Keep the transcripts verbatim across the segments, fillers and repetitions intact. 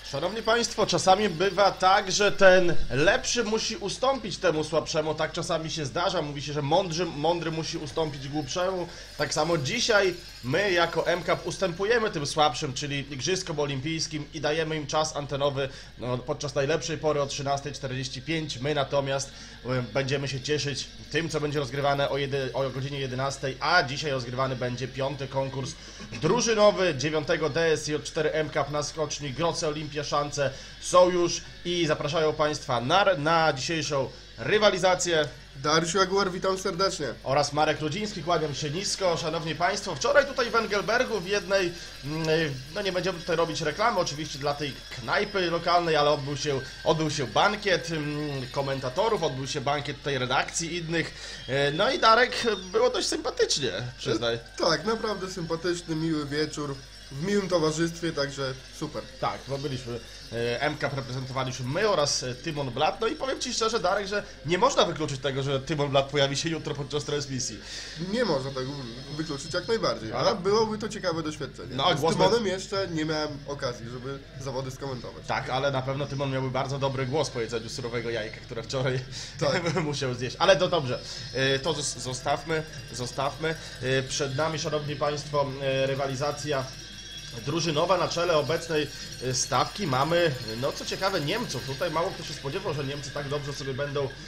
Szanowni Państwo, czasami bywa tak, że ten lepszy musi ustąpić temu słabszemu, tak czasami się zdarza, mówi się, że mądry, mądry musi ustąpić głupszemu. Tak samo dzisiaj my jako M K P ustępujemy tym słabszym, czyli Igrzyskom Olimpijskim i dajemy im czas antenowy no, podczas najlepszej pory o trzynastej czterdzieści pięć. My natomiast y, będziemy się cieszyć tym, co będzie rozgrywane o, o godzinie jedenastej, a dzisiaj rozgrywany będzie piąty konkurs drużynowy dziewiątego D S J cztery M K P na skoczni Groce Olimpia Szance Sojusz i zapraszają Państwa na, na dzisiejszą rywalizację. Dariusz Jaguar, witam serdecznie. Oraz Marek Rudziński, kłaniam się nisko. Szanowni Państwo, wczoraj tutaj w Engelbergu w jednej, no nie będziemy tutaj robić reklamy oczywiście dla tej knajpy lokalnej, ale odbył się, odbył się bankiet komentatorów, odbył się bankiet tutaj redakcji innych. No i Darek, było dość sympatycznie, przyznaj. Tak, naprawdę sympatyczny, miły wieczór. W miłym towarzystwie, także super. Tak, bo byliśmy, M K P reprezentowaliśmy my oraz Tymon Blat. No i powiem Ci szczerze, Darek, że nie można wykluczyć tego, że Tymon Blat pojawi się jutro podczas transmisji. Nie można tego wykluczyć jak najbardziej, ale byłoby to ciekawe doświadczenie. No, z Tymonem jeszcze nie miałem okazji, żeby zawody skomentować. Tak, ale na pewno Tymon miałby bardzo dobry głos po jedzeniu surowego jajka, które wczoraj tak. musiał zjeść. Ale to dobrze, to zostawmy, zostawmy. Przed nami, Szanowni Państwo, rywalizacja drużynowa. Na czele obecnej stawki mamy, no co ciekawe, Niemców. Tutaj mało kto się spodziewał, że Niemcy tak dobrze sobie będą e,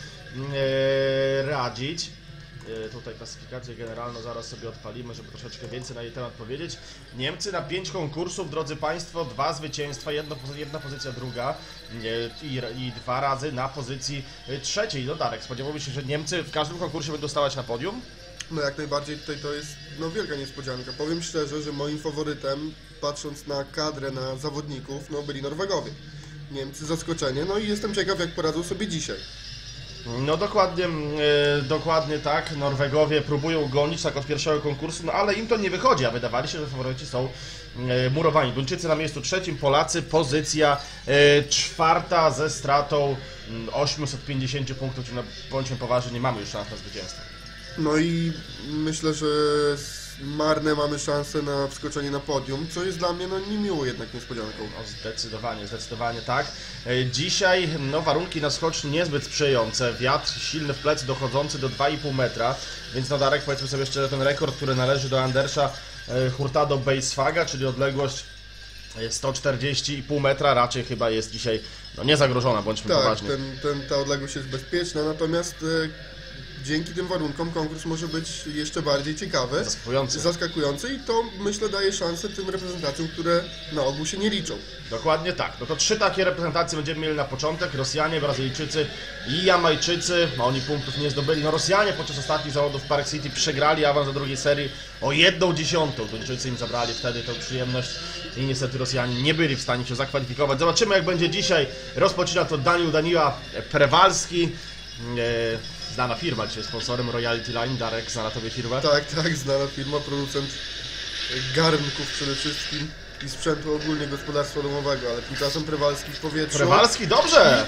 radzić. E, tutaj klasyfikację generalną zaraz sobie odpalimy, żeby troszeczkę więcej na jej temat powiedzieć. Niemcy na pięć konkursów, drodzy Państwo, dwa zwycięstwa, jedno, jedna pozycja druga e, i, i dwa razy na pozycji trzeciej. No Darek, spodziewałbym się, że Niemcy w każdym konkursie będą stawać na podium? No jak najbardziej tutaj to jest no wielka niespodzianka. Powiem szczerze, że moim faworytem, patrząc na kadrę, na zawodników, no byli Norwegowie. Niemcy zaskoczenie, no i jestem ciekaw, jak poradzą sobie dzisiaj. No dokładnie, yy, dokładnie tak, Norwegowie próbują gonić tak od pierwszego konkursu, no ale im to nie wychodzi, a wydawali się, że faworyci są yy, murowani. Duńczycy na miejscu trzecim, Polacy pozycja yy, czwarta ze stratą yy, osiemset pięćdziesiąt punktów, czyli no, bądźmy poważni, nie mamy już szans na zwycięstwo. No i myślę, że marne mamy szansę na wskoczenie na podium, co jest dla mnie no niemiło jednak niespodzianką. No zdecydowanie, zdecydowanie tak. Dzisiaj no warunki na skoczni niezbyt sprzyjające, wiatr silny w plecy dochodzący do dwa i pół metra, więc no Darek, powiedzmy sobie szczerze, ten rekord, który należy do Andersa Hurtado Beiswaga, czyli odległość sto czterdzieści i pół metra, raczej chyba jest dzisiaj no niezagrożona, bądźmy tak, poważni. Tak, ten, ten, ta odległość jest bezpieczna, natomiast dzięki tym warunkom konkurs może być jeszcze bardziej ciekawy, zaskakujący. zaskakujący i to myślę daje szansę tym reprezentacjom, które na ogół się nie liczą. Dokładnie tak. No to trzy takie reprezentacje będziemy mieli na początek. Rosjanie, Brazylijczycy i Jamajczycy. No, oni punktów nie zdobyli. No Rosjanie podczas ostatnich zawodów w Park City przegrali awans do drugiej serii o jedną dziesiątą. Duńczycy im zabrali wtedy tę przyjemność i niestety Rosjanie nie byli w stanie się zakwalifikować. Zobaczymy, jak będzie dzisiaj. Rozpoczyna to Daniel Daniła Przewalski. Znana firma, dzisiaj sponsorem Royalty Line. Darek, znana tobie firma? Tak, tak, znana firma, producent garnków przede wszystkim i sprzętu ogólnie gospodarstwa domowego, ale tymczasem Przewalski w powietrzu. Przewalski, dobrze!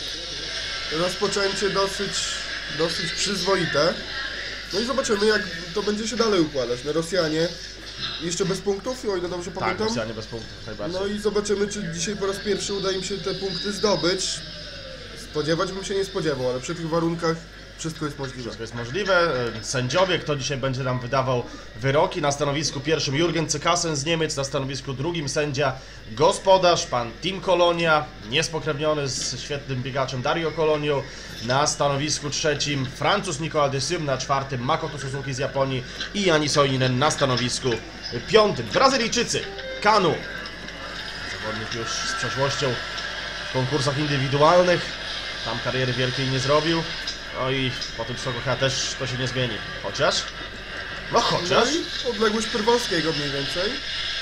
Rozpoczęcie dosyć, dosyć przyzwoite. No i zobaczymy, jak to będzie się dalej układać. No Rosjanie jeszcze bez punktów, o ile dobrze tak, pamiętam. Rosjanie bez punktów, najbardziej. No i zobaczymy, czy dzisiaj po raz pierwszy uda im się te punkty zdobyć. Spodziewać bym się nie spodziewał, ale przy tych warunkach wszystko jest możliwe. Wszystko jest możliwe. Sędziowie, kto dzisiaj będzie nam wydawał wyroki. Na stanowisku pierwszym Jürgen Cykasen z Niemiec, na stanowisku drugim sędzia gospodarz, pan Tim Kolonia, niespokrewniony z świetnym biegaczem Dario Kolonią. Na stanowisku trzecim Francuz Nicolas Desum, na czwartym Makoto Suzuki z Japonii i Jani Soininen na stanowisku piątym. Brazylijczycy, Kanu, zawodnik już z przeszłością w konkursach indywidualnych. Tam kariery wielkiej nie zrobił. No i po tym skoku chyba też to się nie zmieni. Chociaż? No chociaż. No i odległość Przewalskiego mniej więcej.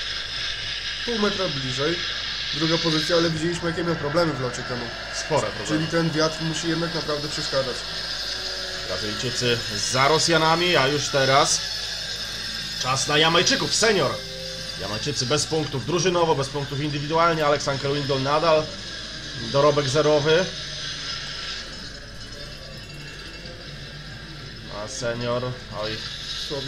Pół metra bliżej. Druga pozycja, ale widzieliśmy, jakie miał problemy w locie temu. Spore problemy. Czyli ten wiatr musi jednak naprawdę przeszkadzać. Brazylijczycy za Rosjanami, a już teraz czas na Jamajczyków, senior. Jamajczycy bez punktów drużynowo, bez punktów indywidualnie. Alexander Windol nadal dorobek zerowy. A senior, oj,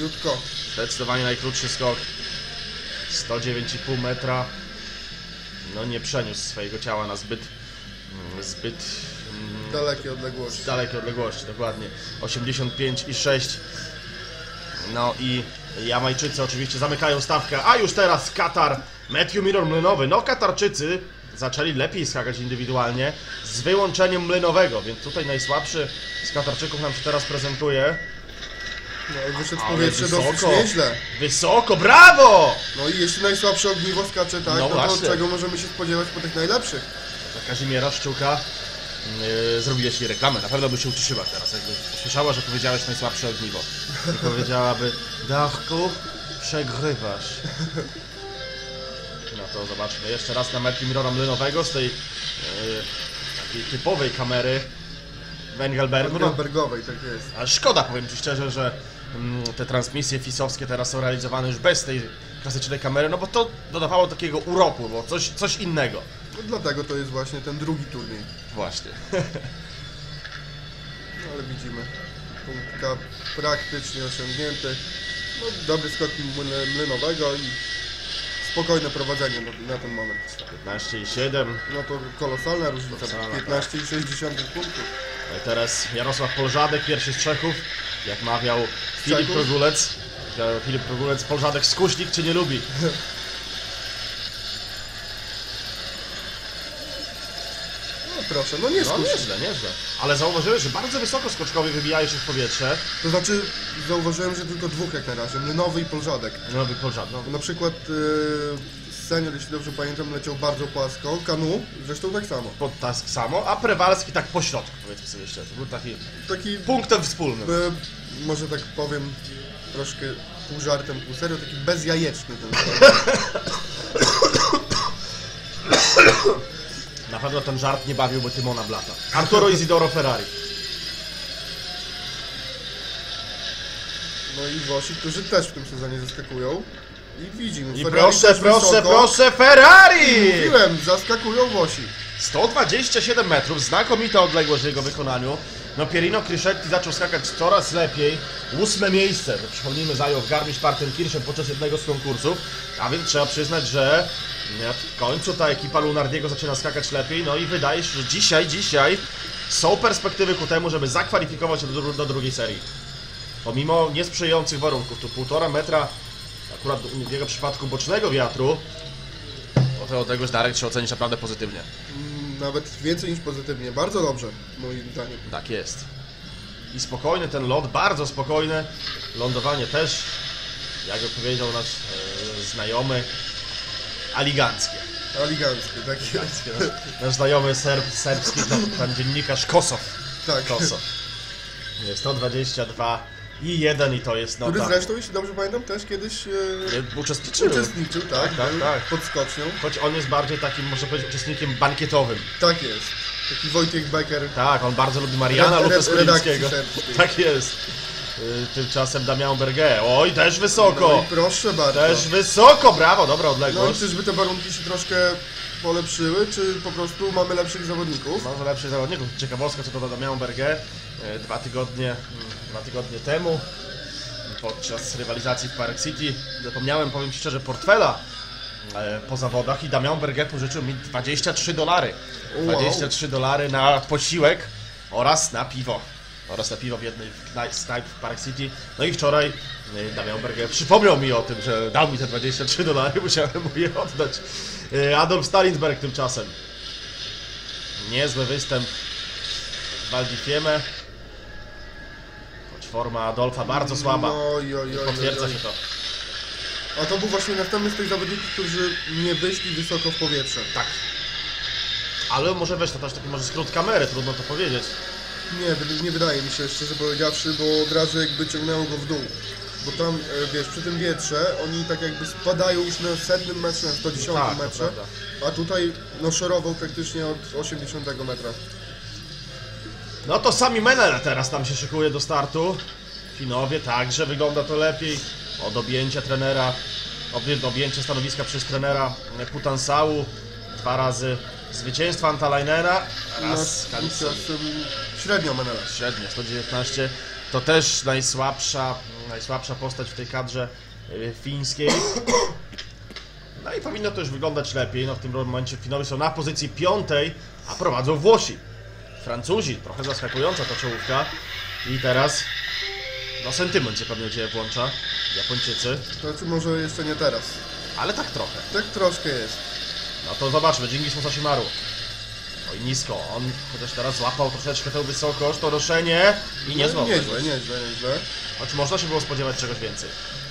Słabiutko. zdecydowanie najkrótszy skok. sto dziewięć i pół metra. no nie przeniósł swojego ciała na zbyt, zbyt Dalekie odległości. dalekie odległości, dokładnie. osiemdziesiąt pięć i sześć. No i Jamajczycy oczywiście zamykają stawkę, a już teraz Katar, Matthew Mirror młynowy. No Katarczycy zaczęli lepiej skakać indywidualnie z wyłączeniem mlynowego, więc tutaj najsłabszy z Katarczyków nam się teraz prezentuje. No i wyszedł w Ale powietrze dosyć wysoko. nieźle. Wysoko, brawo! No i jeśli najsłabsze ogniwo skacze tak, No no, to właśnie. czego możemy się spodziewać po tych najlepszych? Dla Kazimiera Szczuka yy, zrobiłeś jej reklamę, na pewno by się ucieszyła teraz, jakby usłyszała, że powiedziałeś najsłabsze ogniwo. I powiedziałaby, Dachku, przegrywasz. No to zobaczmy jeszcze raz na Matthew Mirrora mlynowego z tej yy, takiej typowej kamery w Engelbergu. No, Engelbergowej, tak jest. a szkoda, powiem Ci szczerze, że mm, te transmisje fisowskie teraz są realizowane już bez tej klasycznej kamery, no bo to dodawało takiego uroku, bo coś, coś innego. No dlatego to jest właśnie ten drugi turniej. Właśnie. No ale widzimy, punkt K praktycznie osiągnięty. No, dobry skok młyn- mlynowego i spokojne prowadzenie na, na ten moment. piętnaście i siedem. No to kolosalna różnica, Kolosalna, piętnaście i sześć dziesiątych punktów. No i teraz Jarosław Polżadek, pierwszy z Czechów. Jak mawiał Filip Czechów? Progulec. Filip Progulec, Polżadek skuśnik czy nie lubi? No proszę, no nie No skuś. nieźle, nieźle. Ale zauważyłeś, że bardzo wysoko skoczkowie wybijają się w powietrze. To znaczy, zauważyłem, że tylko dwóch jak na razie, Mlynowy i Polżadek. No Polżadek, no. Na przykład yy, senior, jeśli dobrze pamiętam, leciał bardzo płasko, Kanu zresztą tak samo. Pod tak samo, a Prewalski tak po środku, powiedzmy sobie szczerze. To był taki Taki, punktem wspólnym. yy, może tak powiem, troszkę pół żartem, pół serio, taki bezjajeczny ten Na pewno ten żart nie bawiłby Tymona Blata. Arturo Isidoro Ferrari. No i Włosi, którzy też w tym sezonie zaskakują. I widzimy, I Ferrari proszę, też proszę, wysoko. proszę, Ferrari! Mówiłem, zaskakują Włosi. sto dwadzieścia siedem metrów, znakomita odległość w jego wykonaniu. No Pierino Crischetti zaczął skakać coraz lepiej. Ósme miejsce, to przypomnijmy, zajął w Garmisch-Partenkirchen podczas jednego z konkursów. A więc trzeba przyznać, że w końcu ta ekipa Lunardiego zaczyna skakać lepiej. No i wydaje się, że dzisiaj, dzisiaj są perspektywy ku temu, żeby zakwalifikować się do, dru do drugiej serii. Pomimo niesprzyjających warunków, tu półtora metra, akurat w jego przypadku bocznego wiatru, o tę odległość Darek trzeba ocenić naprawdę pozytywnie. Mm, Nawet więcej niż pozytywnie, bardzo dobrze, moim zdaniem. Tak jest. I spokojny ten lot, bardzo spokojny. Lądowanie też, jak powiedział nasz e, znajomy, aliganckie. Eleganckie, tak jest. Nasz znajomy serb, serbski, no, pan dziennikarz Kosow. Tak. Kosow. Jest sto dwadzieścia dwa i jeden i to jest Który nota. zresztą, jeśli dobrze pamiętam, też kiedyś e, Nie, Uczestniczył. uczestniczył, tak, Tak, tak, był tak. pod skocznią. Choć on jest bardziej takim, można powiedzieć, uczestnikiem bankietowym. Tak jest. Taki Wojciech Becker. Tak, on bardzo lubi Mariana Red- lub red- redakcji Skulickiego. serbskiej. Tak jest. Y, Tymczasem Damian Berge. Oj, też wysoko. No i proszę bardzo. Też wysoko, brawo, dobra No i odległość. czyżby te warunki się troszkę polepszyły, czy po prostu mamy lepszych zawodników? Może lepszych zawodników. Ciekawostka co do Damian Berge. Y, Dwa tygodnie, mm, dwa tygodnie temu podczas rywalizacji w Park City zapomniałem, powiem Ci szczerze, portfela e, po zawodach i Damian Berge pożyczył mi dwadzieścia trzy dolary. Wow. dwadzieścia trzy dolary na posiłek oraz na piwo. Oraz na piwo w jednej z knajp w Park City. No i wczoraj e, Damian Berge przypomniał mi o tym, że dał mi te dwadzieścia trzy dolary, musiałem mu je oddać. E, Adolf Stalinsberg tymczasem. Niezły występ w Val di Fiemme. Choć forma Adolfa bardzo słaba. No, oj, oj, oj, Potwierdza oj, się oj. to. A to był właśnie następny z tych zawodników, którzy nie wyszli wysoko w powietrze. Tak. Ale może weź to też taki może skrót kamery, trudno to powiedzieć. Nie, wy- nie wydaje mi się, szczerze powiedziawszy, bo od razu jakby ciągnęło go w dół. Bo tam, e, wiesz, przy tym wietrze oni tak jakby spadają już na setnym metrze, na sto dziesiątym Tak, to metrze, prawda. a tutaj no szorował praktycznie od osiemdziesiątego metra. No to Sami Menel teraz tam się szykuje do startu. Finowie także wygląda to lepiej. Od objęcia trenera, obję- objęcie stanowiska przez trenera Putansału. Dwa razy zwycięstwa Antalainena. Raz No, Kalisy. czasem średnio Menela. Średnio, sto dziewiętnaście. To też najsłabsza, najsłabsza postać w tej kadrze y, fińskiej. No i powinno to już wyglądać lepiej, no w tym momencie finały są na pozycji piątej, a prowadzą Włosi. Francuzi, trochę zaskakująca ta czołówka. I teraz, no sentyment się pewnie gdzie włącza, Japończycy, Znaczy może jeszcze nie teraz. ale tak trochę. Tak troszkę jest. No to zobaczmy, Dżingis Musashimaru. Oj, nisko, on chociaż teraz złapał troszeczkę tę wysokość, to ruszenie i nie No, złapał. nieźle, nieźle, nieźle. Choć można się było spodziewać czegoś więcej.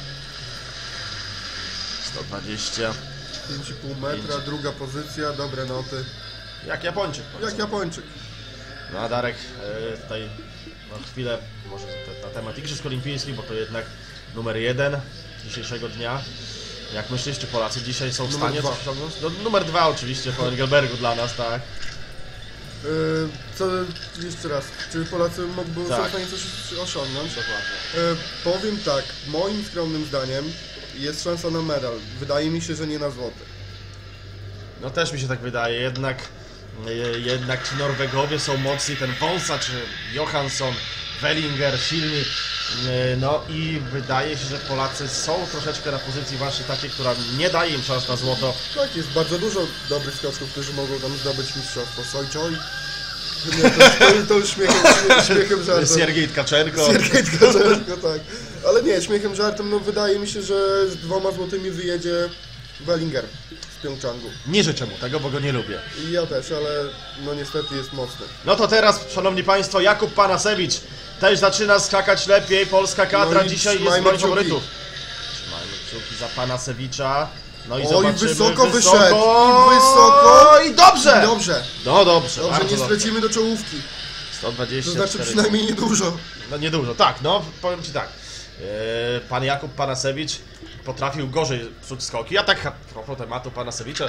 sto dwadzieścia, pięć i pół metra, Pięć. druga pozycja, dobre noty. jak Japończyk. Jak Japończyk. No a Darek, e, tutaj no, chwilę może te- na temat Igrzysk Olimpijskich, bo to jednak numer jeden dzisiejszego dnia. Jak myślisz, czy Polacy dzisiaj są w Numer stanie dwa. coś osiągnąć? No, numer dwa oczywiście po Engelbergu dla nas, tak. Yy, co jeszcze raz, czy Polacy mógłby Tak. są w stanie coś osiągnąć? Dokładnie. Yy, powiem tak, moim skromnym zdaniem jest szansa na medal. Wydaje mi się, że nie na złoty. No też mi się tak wydaje, jednak, e, jednak ci Norwegowie są mocni, ten Wąsa czy Johansson, Wellinger, silni. E, No i wydaje się, że Polacy są troszeczkę na pozycji właśnie takiej, która nie daje im szans na złoto. Tak, jest bardzo dużo dobrych skoczków, którzy mogą tam zdobyć mistrzostwo. Sojczoj. Nie, to, to, to już śmiechem, śmiechem żartem. Siergiej Tkaczenko. Siergiej Tkaczenko, tak. Ale nie, śmiechem żartem, no wydaje mi się, że z dwoma złotymi wyjedzie Wellinger z Pjongczangu. Nie życzę mu tego, bo go nie lubię. I ja też, ale no niestety jest mocny. No to teraz, szanowni państwo, Jakub Panasewicz też zaczyna skakać lepiej. Polska kadra No i dzisiaj jest trzymajmy moim kciuki. faworytów. Trzymajmy kciuki za Panasewicza. No i Oj, zobaczymy. wysoko wyszedł, wysoko. i wysoko. I dobrze! Dobrze, No dobrze, dobrze, bardzo nie stracimy do czołówki. sto dwadzieścia To znaczy cztery. przynajmniej niedużo. No niedużo, tak, no powiem ci tak. E, Pan Jakub Panasewicz potrafił gorzej psuć skoki. Ja tak a propos tematu Panasewicza.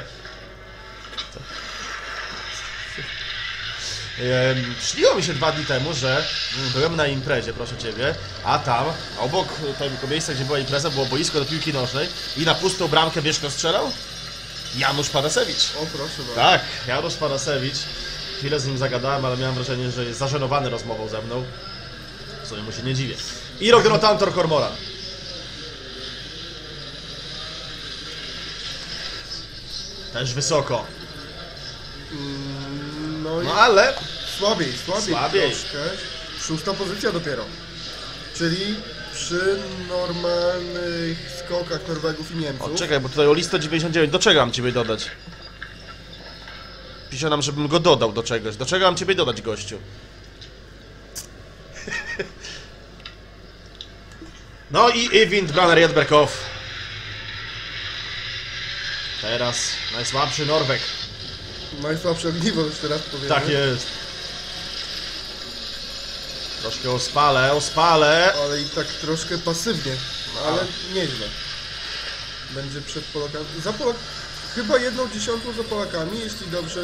E, Śniło mi się dwa dni temu, że byłem na imprezie, proszę ciebie, a tam obok tego miejsca, gdzie była impreza, było boisko do piłki nożnej i na pustą bramkę wiesz kto strzelał? Janusz Panasewicz. O proszę bardzo. Tak, Janusz Panasewicz. Chwilę z nim zagadałem, ale miałem wrażenie, że jest zażenowany rozmową ze mną. W sumie mu się nie dziwię. I Rogrotantor Kormoran. Też wysoko. Mm, No i No ale słabiej, słabiej, Słabiej. troszkę. Szósta pozycja dopiero. Czyli przy normalnych skokach Norwegów i Niemców. O, czekaj, bo tutaj o listę dziewięćdziesiąt dziewięć. Do czego mam ciebie dodać? Pisze nam, żebym go dodał do czegoś. Do czego mam ciebie dodać, gościu? No i Eyvind Braner Jedberkow. Teraz najsłabszy Norweg. Najsłabsze ogniwo, już teraz powiem. Tak jest. Troszkę o spale, o spale. Ale i tak troszkę pasywnie. Ale nieźle. Będzie przed Polakami. Za Polak... Chyba jedną dziesiątą za Polakami, jeśli dobrze.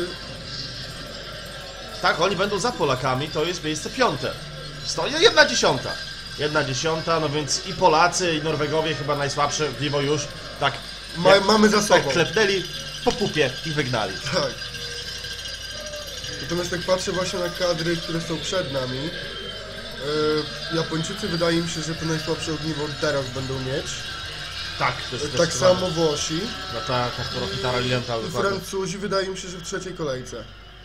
Tak, oni będą za Polakami, to jest miejsce piąte. Sto, jedna dziesiąta. Jedna dziesiąta, no więc i Polacy, i Norwegowie chyba najsłabsze ogniwo już tak. Ma, jak- mamy za sobą. Tak klepnęli po pupie i wygnali. Tak. Natomiast jak patrzę właśnie na kadry, które są przed nami, yy, Japończycy wydaje mi się, że to najsłabsze ogniwo teraz będą mieć. Tak, to jest Tak samo Włosi. No tak, Arturo Pitara Lilienta, dokładnie. Francuzi wydaje mi się, że w trzeciej kolejce.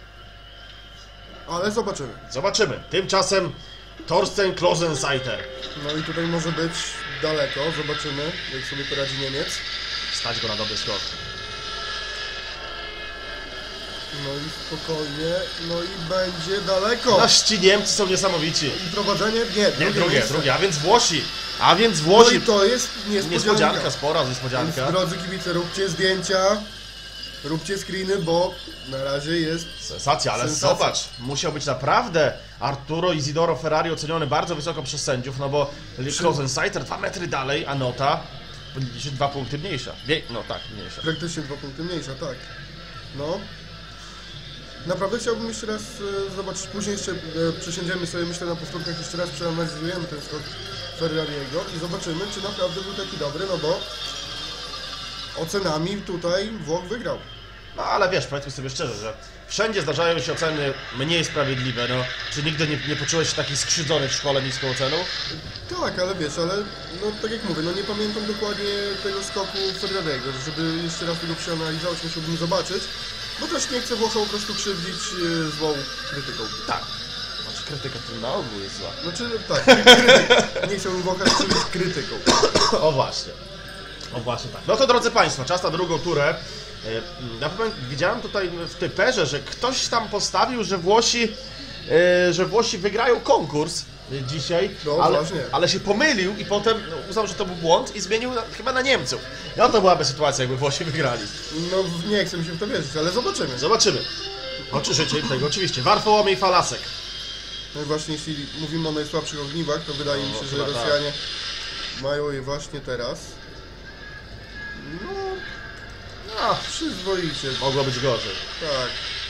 Ale zobaczymy. Zobaczymy. Tymczasem Thorsten Klosenseiter. No i tutaj może być daleko, zobaczymy, jak sobie poradzi Niemiec. Stać go na dobry skok. No i spokojnie, no i będzie daleko. Nasi Niemcy są niesamowici. I prowadzenie? Nie, drugie, Nie, drugie, miejsce. drugie, a więc Włosi. A więc No Włosi. i to jest niespodzianka. Niespodzianka, spora Więc niespodzianka. drodzy kibice, róbcie zdjęcia, róbcie screeny, bo na razie jest... Sensacja, ale Sensacja. zobacz, musiał być naprawdę Arturo Isidoro Ferrari oceniony bardzo wysoko przez sędziów, no bo Klosenseiter dwa metry dalej, a nota będzie dwa punkty mniejsza. Wie, no tak, mniejsza. Praktycznie dwa punkty mniejsza, tak. No. Naprawdę chciałbym jeszcze raz e, zobaczyć, później jeszcze e, przysiędziemy sobie, myślę, na powtórkach jeszcze raz przeanalizujemy ten skok Ferrariego i zobaczymy, czy naprawdę był taki dobry, no bo ocenami tutaj Włoch wygrał. No ale wiesz, powiedzmy sobie szczerze, że wszędzie zdarzają się oceny mniej sprawiedliwe, no. Czy nigdy nie, nie poczułeś się taki skrzywdzony w szkole niską oceną? Tak, ale wiesz, ale no tak jak mówię, no nie pamiętam dokładnie tego skoku Ferrariego, żeby jeszcze raz tego przeanalizować, musiałbym zobaczyć, bo też nie chcę Włocha po prostu krzywdzić e, złą krytyką. Tak. Znaczy krytyka to na ogół jest zła. Znaczy, tak, krytyk. Nie chciałbym Włocha krzywdzić krytyką. O właśnie. O właśnie tak. No to drodzy Państwo, czas na drugą turę. Ja powiem, widziałem tutaj w typerze, że ktoś tam postawił, że Włosi, e, że Włosi wygrają konkurs dzisiaj, No, ale, właśnie. ale się pomylił i potem uznał, że to był błąd i zmienił na, chyba na Niemców. No to byłaby sytuacja, jakby Włosi wygrali. No nie chcę mi się w to wierzyć, ale zobaczymy. Zobaczymy. Oczy życie im tego, oczywiście. Warfołomiej Falasek. No i właśnie jeśli mówimy o najsłabszych ogniwach, to wydaje mi No, się, że chyba tak. Rosjanie mają je właśnie teraz. No, No, przyzwoicie. mogło być gorzej. Tak.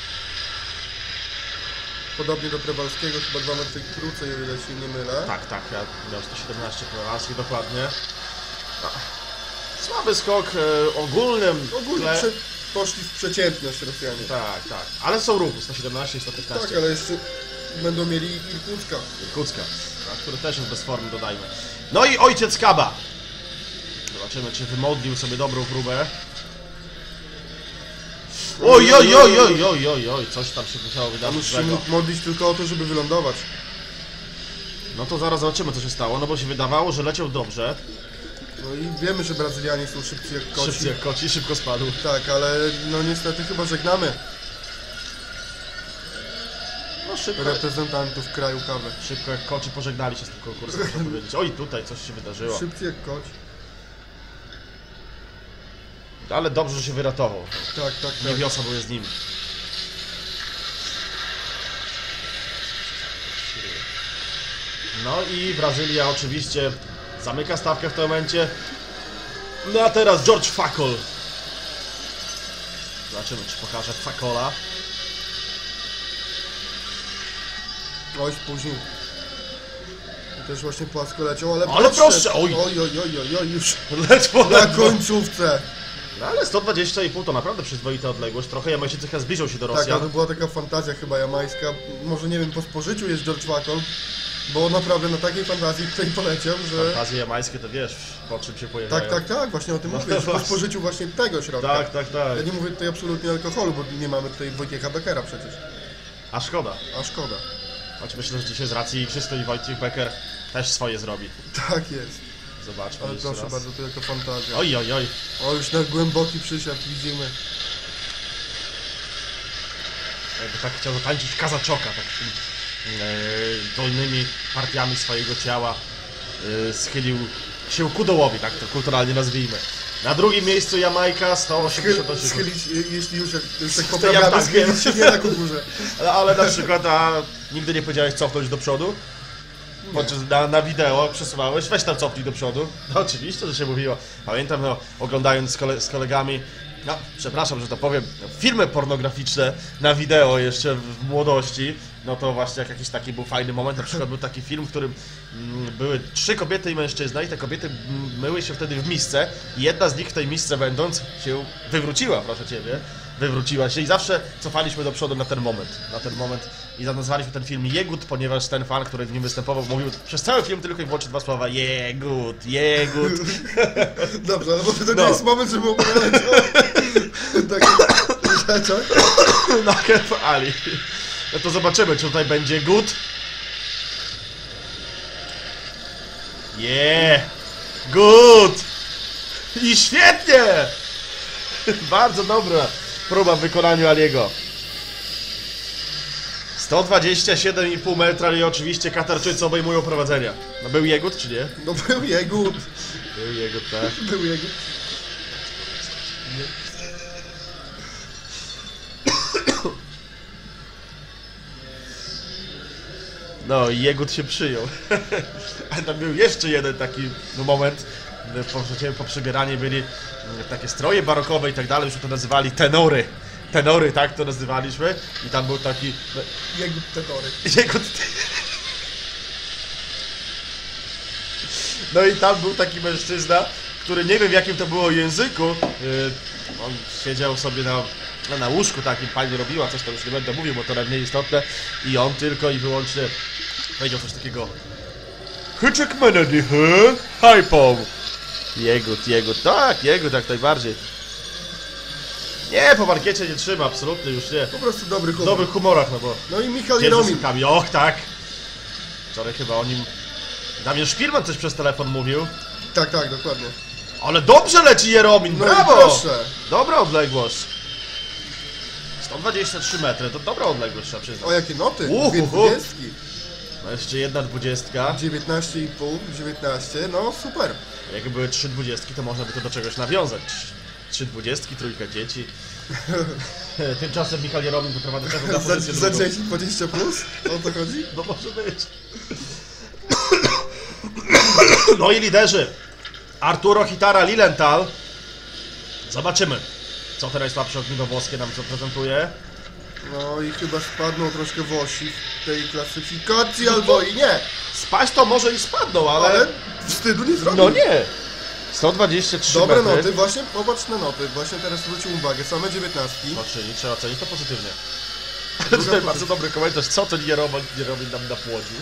Podobnie do Przewalskiego, chyba dwa metry krócej, o ile się nie mylę. Tak, tak, ja miał sto siedemnaście Falasek dokładnie. No. Słaby skok e, ogólnym. Ogólnie tle- prze... poszli w przeciętność Rosjanie. Tak, tak. Ale są równi, sto siedemnaście i sto piętnaście. Tak, ale jeszcze będą mieli Irkucka. Irkucka, a który też jest bez formy, dodajmy. No i ojciec Kaba. Zobaczymy, czy wymodlił sobie dobrą próbę. Oj, oj, oj, oj, oj, oj, oj, coś tam się musiało On wydarzyć już się złego. mógł modlić tylko o to, żeby wylądować. No to zaraz zobaczymy, co się stało, no bo się wydawało, że leciał dobrze. No i wiemy, że Brazylianie są szybcy jak koci. Szybciej jak koci, szybko spadł. Tak, ale no niestety chyba żegnamy No szybko, reprezentantów kraju kawy. szybko jak koci pożegnali się z tym konkursem, można powiedzieć. Oj, tutaj coś się wydarzyło. Szybcy jak koci. Ale dobrze, że się wyratował. Tak, tak, tak. Niewiosa były z nim. No i Brazylia oczywiście zamyka stawkę w tym momencie. No a teraz George Fakol. Zobaczymy, czy pokaże Fakola. Oj, spóźnił. I też właśnie płasko leciał, ale, Ale proszę, oj. oj, oj, oj, oj, oj, już Ledwo, na ledwo. końcówce. No ale sto dwadzieścia i pół to naprawdę przyzwoita odległość. Trochę Jamańczycy chyba zbliżą się do Tak, ale Rosjan. to była taka fantazja chyba jamańska. Może nie wiem, po spożyciu jest George Fakol, bo naprawdę na takiej fantazji tutaj poleciał, że... Fantazje jamańskie to wiesz, po czym się pojawiają. Tak, tak, tak, właśnie o tym No mówię, że po właśnie. spożyciu właśnie tego środka. Tak, tak, tak. Ja nie mówię tutaj absolutnie alkoholu, bo nie mamy tutaj Wojciecha Beckera przecież. A szkoda. A szkoda. Choć myślę, że dzisiaj z racji igrzysk i Wojciech Becker też swoje zrobi. Tak jest. Zobaczmy Ale jeszcze proszę raz. bardzo, to jako fantazja. Oj, oj, oj. O, już na głęboki przysiad widzimy. Jakby tak chciał zatańczyć kazaczoka, tak e, dolnymi partiami swojego ciała e, schylił się ku dołowi, tak to kulturalnie nazwijmy. Na drugim miejscu Jamajka, sto osiemdziesiąt osiem. Schylić, jeśli już jak, tak ja poprawiamy, tak wiem. schylić się nie na kukurze. Ale, ale na przykład, a nigdy nie powiedziałeś cofnąć do przodu? Podczas na, na wideo przesuwałeś, weź tam cofnij do przodu. No oczywiście, że się mówiło. Pamiętam, no, oglądając z, kole, z kolegami, no przepraszam, że to powiem, filmy pornograficzne na wideo jeszcze w młodości, no to właśnie jak jakiś taki był fajny moment, na przykład był taki film, w którym mm, były trzy kobiety i mężczyzna i te kobiety mm, myły się wtedy w misce i jedna z nich w tej misce będąc się wywróciła, proszę Ciebie, wywróciła się i zawsze cofaliśmy do przodu na ten moment, na ten moment i nazwaliśmy ten film Jegut, ponieważ ten fan, który w nim występował, mówił przez cały film tylko i wyłącznie dwa słowa Jegut, Jegut. Dobrze, ale bo to nie No. jest moment, żeby opowiadać o takich rzeczach. Na Kef Ali. No to zobaczymy, czy tutaj będzie good. Yeah! Good! I świetnie! Bardzo dobra próba w wykonaniu Aliego. sto dwadzieścia siedem i pół metra i oczywiście Katarczycy obejmują prowadzenia. No był Jegut, czy nie? No był Jegut. Był Jegut, tak. Był Jegut. No i Jegut się przyjął. Ale tam był jeszcze jeden taki no, moment. Po, po przybieraniu byli takie stroje barokowe i tak dalej, już to nazywali tenory. Tenory, tak to nazywaliśmy. I tam był taki... No, Jegut Tetory. Jegut... No i tam był taki mężczyzna, który nie wiem w jakim to było języku. Yy, on siedział sobie na no, na łóżku takim fajnie robiła, coś tam już nie będę mówił, bo to najmniej istotne. I on tylko i wyłącznie powiedział coś takiego: Hyczek Menedy, he? Hypą. Jegut, jegut, tak, jegut jak najbardziej. Nie, po markiecie nie trzyma, absolutnie już nie. Po prostu dobry W humor. dobrych humorach, no bo... No i Michał Gdzie z Jeromin. rysunkami? Och, tak. Wczoraj chyba o nim... Damian Szpilman coś przez telefon mówił. Tak, tak, dokładnie. Ale dobrze leci Jeromin, No brawo! i proszę. Dobra odległość. sto dwadzieścia trzy metry, to dobra odległość, trzeba przyznać. O, jakie noty? Uhu, Dwie uhu. dwudziestki. No jeszcze jedna dwudziestka. dziewiętnaście i pół, dziewiętnaście, no super. Jak były trzy dwudziestki, to można by to do czegoś nawiązać. Trzy dwudziestki, trójka dzieci. Tymczasem Michał Jeromin wyprowadza tego na Za, pozycję za drugą. dziesięć, dwadzieścia plus? O to chodzi? No może być. No i liderzy. Arturo Hitara Lilienthal. Zobaczymy, co te najsłabsze ogniwo włoskie nam zaprezentuje. No i chyba spadną troszkę Włosi w tej klasyfikacji, albo i nie. Spaść to może i spadną, ale... Ale wstydu nie zrobił. No nie. sto dwadzieścia trzy Dobre metry. noty, właśnie popatrz na noty. Właśnie teraz zwrócił uwagę, same dziewiętnastki. No czyli trzeba ocenić to pozytywnie. Druga Tutaj bardzo dobry komentarz, co to nie robi, nie robi nam na płodziu.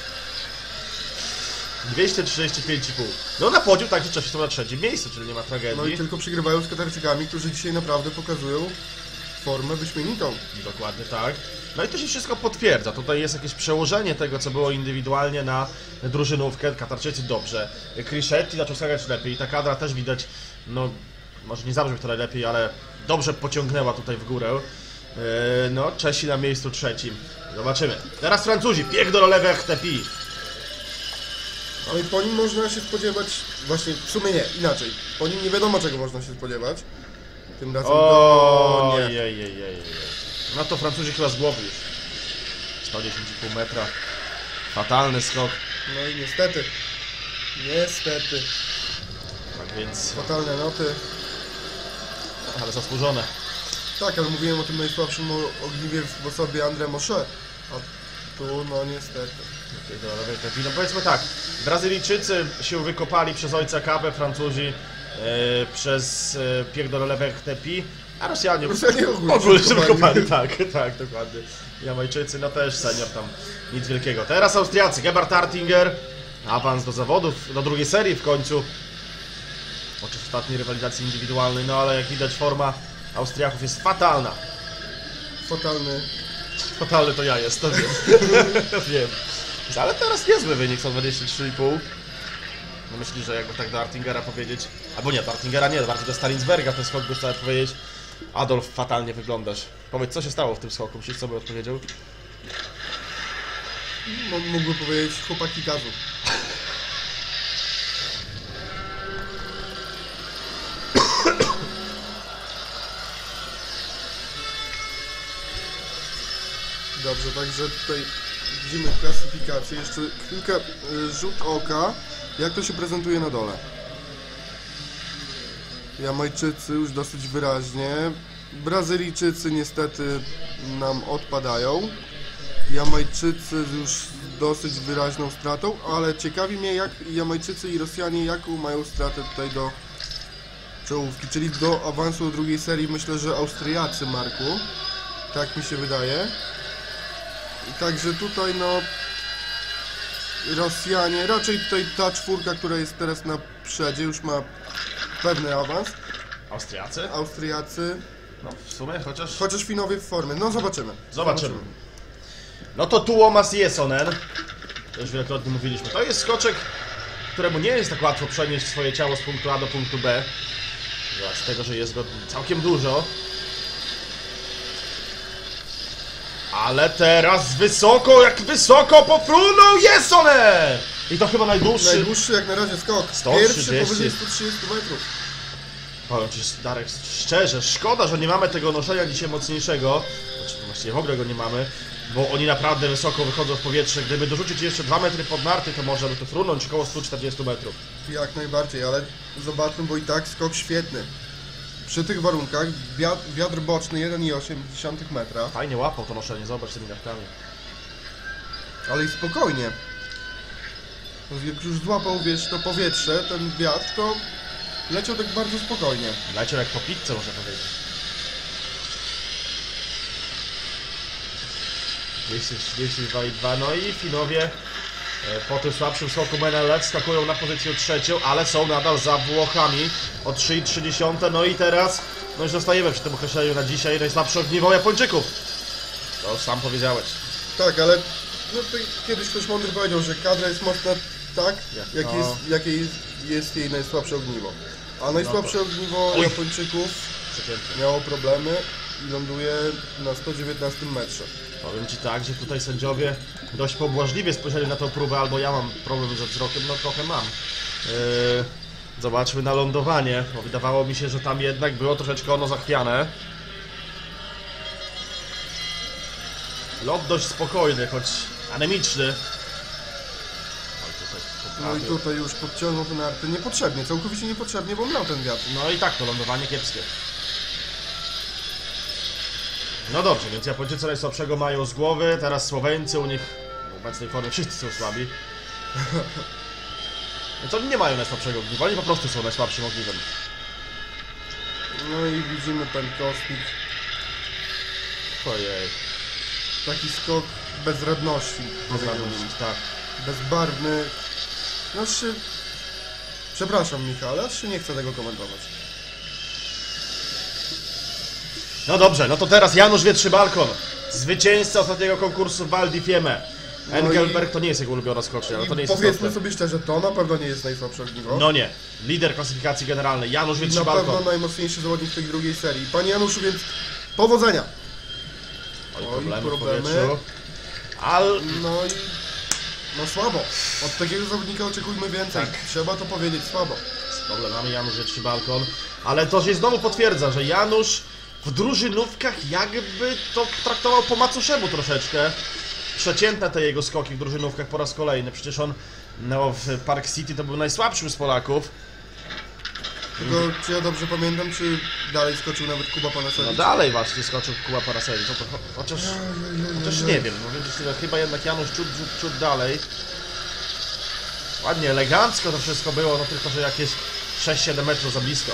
dwieście trzydzieści pięć i pół. No na płodziu także Czesi są na trzecim miejscu, czyli nie ma tragedii. No i tylko przygrywają z Katarczykami, którzy dzisiaj naprawdę pokazują formę wyśmienitą. Dokładnie tak. No i to się wszystko potwierdza. Tutaj jest jakieś przełożenie tego, co było indywidualnie na drużynówkę. Katarczycy dobrze. Crischetti zaczął skakać lepiej. Ta kadra też widać, no może nie zabrzmi to najlepiej, ale dobrze pociągnęła tutaj w górę. Yy, no, Czesi na miejscu trzecim. Zobaczymy. Teraz Francuzi. Bieg do Rolewech Tepi. No i po nim można się spodziewać, właśnie w sumie nie, inaczej. Po nim nie wiadomo czego można się spodziewać. Tym razem O to nie. nie. Jej, jej, jej, jej. No to Francuzi chyba z głowy już. sto dziesięć i pół metra. Fatalny skok. No i niestety, niestety, Tak więc, fatalne noty. ale zasłużone. Tak, ale mówiłem o tym najsłabszym o- ogniwie w osobie André Mochet. A tu, no niestety. Do lewej trafi. No powiedzmy tak, Brazylijczycy się wykopali przez ojca Kabę, Francuzi e, przez e, piek do lewych tepi, a Rosjanie, Rosjanie ogólnie ogólnie się wykopali. wykopali, tak, tak, dokładnie. Jamajczycy, no też senior tam, nic wielkiego. Teraz Austriacy, Gebhard Hartinger, awans do zawodów, do drugiej serii w końcu. Podczas ostatniej rywalizacji indywidualnej, no ale jak widać forma Austriaków jest fatalna. Fatalny. Fatalny to ja jestem, wiem. Wiem. Ale teraz niezły wynik, sto dwadzieścia trzy i pół. No myślę, że jakby tak do Artingera powiedzieć... Albo nie, do Artingera nie, bardziej do Stalinsberga ten skok by trzeba powiedzieć. Adolf, fatalnie wyglądasz. Powiedz, co się stało w tym skoku? Myślisz, co by odpowiedział? M- mógłby powiedzieć chłopaki gazu. Dobrze, także tutaj widzimy klasyfikację. Jeszcze chwilkę y, rzut oka, jak to się prezentuje na dole. Jamajczycy już dosyć wyraźnie. Brazylijczycy niestety nam odpadają. Jamajczycy już z dosyć wyraźną stratą, ale ciekawi mnie jak Jamajczycy i Rosjanie jaką mają stratę tutaj do czołówki, czyli do awansu do drugiej serii. Myślę, że Austriacy, Marku. Tak mi się wydaje. I także tutaj no Rosjanie, raczej tutaj ta czwórka, która jest teraz na przedzie, już ma pewny awans. Austriacy? Austriacy, No w sumie, chociaż... chociaż Finowie w formie. No zobaczymy. Zobaczymy. No to Tuomas Jesonen. To już wielokrotnie mówiliśmy. To jest skoczek, któremu nie jest tak łatwo przenieść swoje ciało z punktu A do punktu B. Z tego, że jest go całkiem dużo. Ale teraz wysoko, jak wysoko pofrunął Jesonen! I to chyba najdłuższy... Najdłuższy jak na razie skok. sto Pierwszy trzydzieści. powyżej sto trzydzieści metrów. Powiem ci, Darek, szczerze, szkoda, że nie mamy tego noszenia dzisiaj mocniejszego. Znaczy, właściwie w ogóle go nie mamy, bo oni naprawdę wysoko wychodzą w powietrze. Gdyby dorzucić jeszcze dwa metry pod narty, to może by to frunąć około sto czterdzieści metrów. Jak najbardziej, ale zobaczmy, bo i tak skok świetny. Przy tych warunkach wiatr, wiatr boczny jeden i osiem metra, Fajnie łapał to noszenie, zobacz tymi nartami. ale i spokojnie. Jak już złapał, wiesz, to powietrze, ten wiatr, to leciał tak bardzo spokojnie. Leciał jak po pizzę, można powiedzieć. dwieście trzydzieści dwa i dwa. No i Finowie e, po tym słabszym skoku Menelec skakują na pozycję trzecią, ale są nadal za Włochami o trzy i trzy dziesiąte. No i teraz, no już zostajemy przy tym określeniu na dzisiaj, najsłabsze ogniwo Japończyków. To już sam powiedziałeś. Tak, ale no, to kiedyś ktoś mądry powiedział, że kadra jest mocna tak, Jak jak to- jest, jakie jest, jest jej najsłabsze ogniwo. A najsłabsze ogniwo Oj. Japończyków Przepięknie. miało problemy i ląduje na sto dziewiętnastym metrze. Powiem ci tak, że tutaj sędziowie dość pobłażliwie spojrzeli na tę próbę, albo ja mam problem ze wzrokiem, no trochę mam. Yy, zobaczmy na lądowanie, bo wydawało mi się, że tam jednak było troszeczkę ono zachwiane. Lot dość spokojny, choć anemiczny. Oj, tutaj No i poprawił. tutaj już podciągnął ten arty niepotrzebnie, całkowicie niepotrzebnie, bo miał ten wiatr. No i tak, to lądowanie kiepskie. No dobrze, więc Japończycy najsłabszego mają z głowy, teraz Słoweńcy, u nich w obecnej formie wszyscy są słabi. Więc oni nie mają najsłabszego ogniwa, oni po prostu są najsłabszym ogniwem. No i widzimy ten kosmik, Ojej, taki skok bezradności. pozdrawiam, tak. Bezbarwny. No aż się... Przepraszam Michał, ale aż się nie chcę tego komentować. No dobrze, no to teraz Janusz Wietrzybalkon, zwycięzca ostatniego konkursu Val di Fiemme. No Engelberg i- to nie jest jego ulubiona skocznia, ale to nie I jest powiedzmy istotne. sobie szczerze, to na pewno nie jest najsłabsze ogniwo. No nie, lider klasyfikacji generalnej, Janusz I na Wietrzybalkon. pewno najmocniejszy zawodnik w tej drugiej serii. Panie Januszu, więc powodzenia! Oj, Oj, problemy, problemy. w powietrzu. Al... No i... No słabo. Od takiego zawodnika oczekujmy więcej. Tak. Trzeba to powiedzieć, słabo. Z problemami Janusz Wietrzybalkon, ale to się znowu potwierdza, że Janusz w drużynówkach jakby to traktował po macoszemu troszeczkę. Przeciętne te jego skoki w drużynówkach po raz kolejny, przecież on no, w Park City to był najsłabszym z Polaków. Tylko czy ja dobrze pamiętam, czy dalej skoczył nawet Kuba No Panasewicz? dalej właśnie skoczył Kuba Parasewicz, no to cho- chociaż, chociaż nie wiem, no więc chyba jednak Janusz ciut, ciut, ciut dalej. Ładnie, elegancko to wszystko było, no tylko że jakieś sześć siedem metrów za blisko.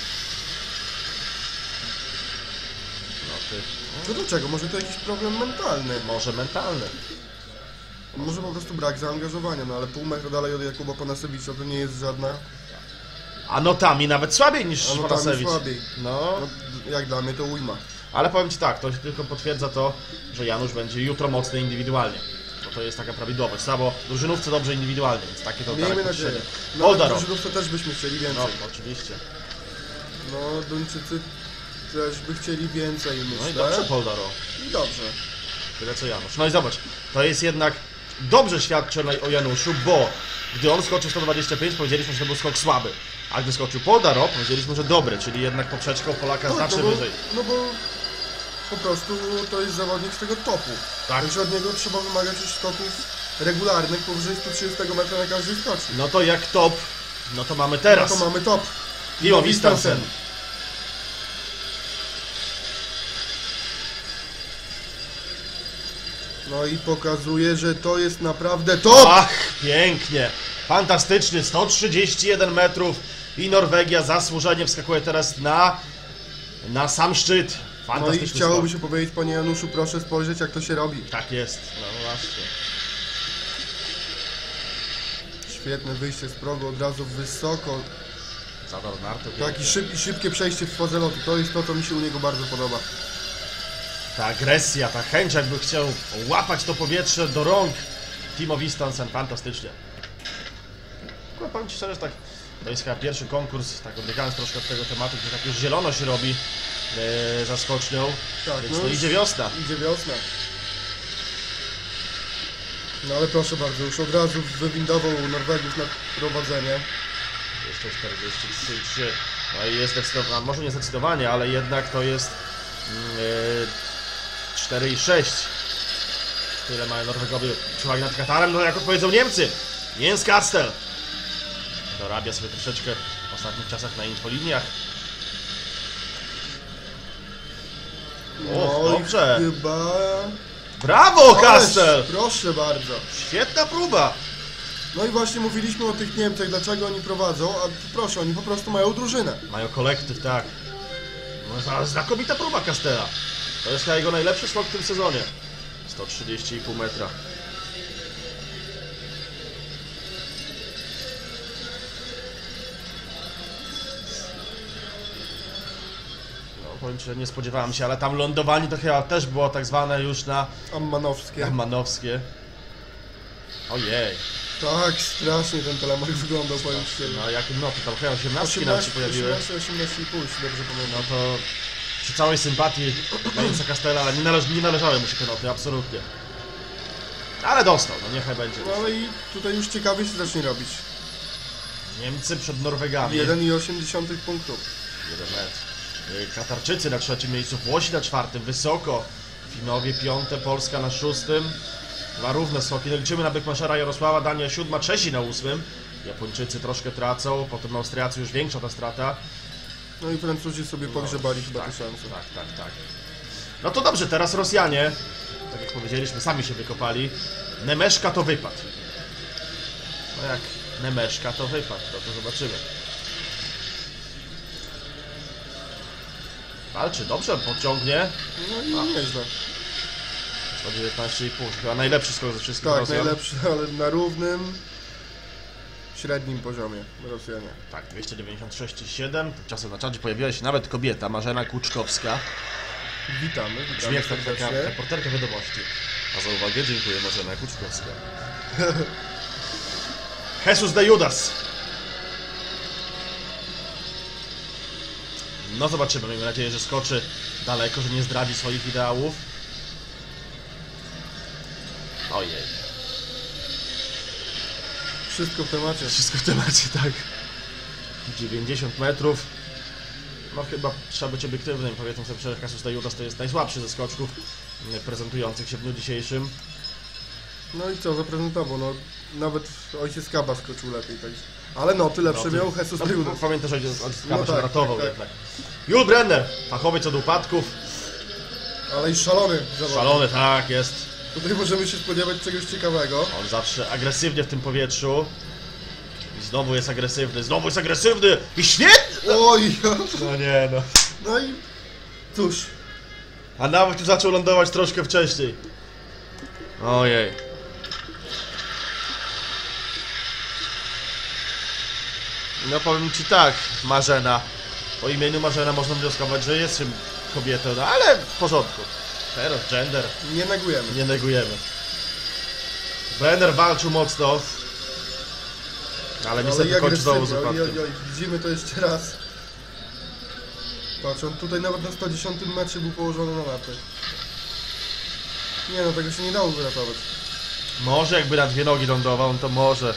No ty, To dlaczego? Może to jakiś problem mentalny? może mentalny. Może po prostu brak zaangażowania, no ale pół metra dalej od Jakuba Panasewicza to nie jest żadna... A notami nawet słabiej niż A notami Parasewicz. słabiej. No, No, jak dla mnie to ujma. ale powiem ci tak, to tylko potwierdza to, że Janusz będzie jutro mocny indywidualnie. Bo to jest taka prawidłowość. Słabo w drużynówce dobrze indywidualnie, więc takie to Miejmy tak nadzieję. potrzebne. No ale w Poldaro. drużynówce też byśmy chcieli No, więcej. oczywiście. No, Duńczycy też by chcieli więcej, myślę. No i dobrze Poldaro. I dobrze. Tyle co Janusz. No i zobacz, to jest jednak dobrze świadczy o Januszu, bo gdy on skoczył sto dwadzieścia pięć, powiedzieliśmy, że to był skok słaby. A gdy skoczył Poldaro, powiedzieliśmy, że dobry, czyli jednak poprzeczką Polaka Tak, znacznie no bo, wyżej. no bo po prostu to jest zawodnik z tego topu. Tak. Także od niego trzeba wymagać już skoków regularnych powyżej sto trzydzieści metrów na każdej skoczni. No to jak top, no to mamy teraz. No to mamy top. Timo Wistansen. No i pokazuje, że to jest naprawdę top! Ach, pięknie. Fantastyczny, sto trzydzieści jeden metrów i Norwegia zasłużenie wskakuje teraz na, na sam szczyt. No i Fantastyczny chciałoby skok. się powiedzieć, panie Januszu, proszę spojrzeć jak to się robi. Tak jest, no właśnie. Świetne wyjście z progu, od razu wysoko. Zadar nartę. Taki szyb, szybkie przejście w fazę lotu, to jest to, co mi się u niego bardzo podoba. Ta agresja, ta chęć, jakby chciał łapać to powietrze do rąk. Timo Wistansen, fantastycznie. Tylko powiem ci szczerze, że tak, to jest chyba pierwszy konkurs, tak odbiegając troszkę od tego tematu, gdzie tak już zielono się robi e, za skocznią, Tak, więc no to już idzie wiosna. Idzie wiosna. No ale proszę bardzo, już od razu wywindował Norwegów na prowadzenie. Jeszcze czterdzieści trzy. No i jest zdecydowanie, może nie zdecydowanie, ale jednak to jest yy, cztery i sześć. Tyle mają Norwegowie przewagi nad Katarem, no jak odpowiedzą Niemcy. Jens Kastel dorabia sobie troszeczkę w ostatnich czasach na infoliniach. O, No dobrze. i chyba... Brawo, Kastel! Ależ, proszę bardzo. Świetna próba! No i właśnie mówiliśmy o tych Niemcach, dlaczego oni prowadzą, a proszę, oni po prostu mają drużynę. Mają kolektyw, tak. No, za- znakomita próba Kastela. To jest chyba jego najlepszy skok w tym sezonie. sto trzydzieści i pół metra. No, powiem ci, że nie spodziewałem się, ale tam lądowanie to chyba też było tak zwane już na Ammanowskie. Manowskie. Ojej. Tak, strasznie ten telemark wyglądał, powiem szczerze. No jak no to tam chyba osiemnastki nam się pojawiły. osiemnaście, osiemnaście i pół, jeśli dobrze No pamiętam. to przy całej sympatii dla Jensa Castella nie, należ, nie należały mu się te noty, absolutnie. Ale dostał, no niechaj będzie. No ale i tutaj już ciekawie się zacznie robić. Niemcy przed Norwegami. jeden i osiem dziesiątych punktów. Jeden metr. Y, Katarczycy na trzecim miejscu, Włosi na czwartym, wysoko. Finowie piąte, Polska na szóstym. Dwa równe skoki. No liczymy na Beckmachera Jarosława, Dania siódma, Czesi na ósmym. Japończycy troszkę tracą, potem Austriacy już większa ta strata. No i Francuzi sobie pogrzebali chyba tak, te szanse. Tak, tak, tak. No to dobrze, teraz Rosjanie, tak jak powiedzieliśmy, sami się wykopali. Nemeszka to wypad. No jak Nemeszka to wypad, to, to zobaczymy. Walczy dobrze, podciągnie. No i nieźle. sto dziewiętnaście i pół, chyba najlepszy skok ze wszystkich Tak, Rosjan. najlepszy, ale na równym, średnim poziomie Rosjanie. Tak, dwieście dziewięćdziesiąt sześć i siedem. Czasem na czacie pojawiła się nawet kobieta, Marzena Kłuczkowska. Witamy, Brzmi witamy jak taka serdecznie. reporterka wiadomości. A za uwagę dziękuję, Marzena Kłuczkowska. Jesus de Judas. No zobaczymy, miejmy nadzieję, że skoczy daleko, że nie zdradzi swoich ideałów. Ojej. Wszystko w temacie. Wszystko w temacie, tak. dziewięćdziesiąt metrów. No chyba trzeba być obiektywnym. Powiedzmy sobie szczerze, Jesus de Judas to jest najsłabszy ze skoczków prezentujących się w dniu dzisiejszym. No i co, zaprezentował, no nawet ojciec Kaba skoczył lepiej, tak. Ale no, ty lepsze No, miał ty- Jesus no, de Judas. Pamiętasz, że ojciec Kaba No się tak, ratował tak, tak. jednak. Jules Brenner, fachowiec od upadków. Ale i szalony zawodnik. Szalony, tak, jest. Tutaj możemy się spodziewać czegoś ciekawego. On zawsze agresywnie w tym powietrzu. I znowu jest agresywny, znowu jest agresywny! I świetnie! Oj, No nie no. no i cóż, A nawet już zaczął lądować troszkę wcześniej. Ojej. No powiem ci tak, Marzena. Po imieniu Marzena można wnioskować, że jest kobietą, no ale w porządku. Teraz gender, nie negujemy. nie negujemy. Brenner walczył mocno. Ale niestety jak kończy znowu z agresywnie, oj, upadkiem. oj, oj, widzimy to jeszcze raz. Patrz, on tutaj nawet na sto dziesiątym metrze był położony na narty. Nie no, tego się nie dało wyratować. Może jakby na dwie nogi lądował, no to może.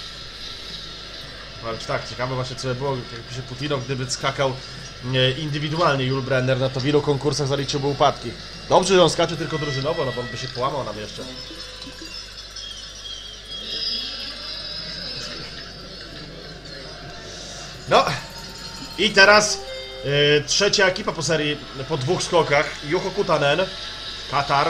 Ale tak, ciekawe właśnie co by było, jakby się Putinow, gdyby skakał nie, indywidualnie Jules Brenner, no to w ilu konkursach zaliczyłby upadki. Dobrze, że on skacze tylko drużynowo, no bo on by się połamał nam jeszcze. No i teraz yy, trzecia ekipa po serii, po dwóch skokach. Juho Kutanen, Katar.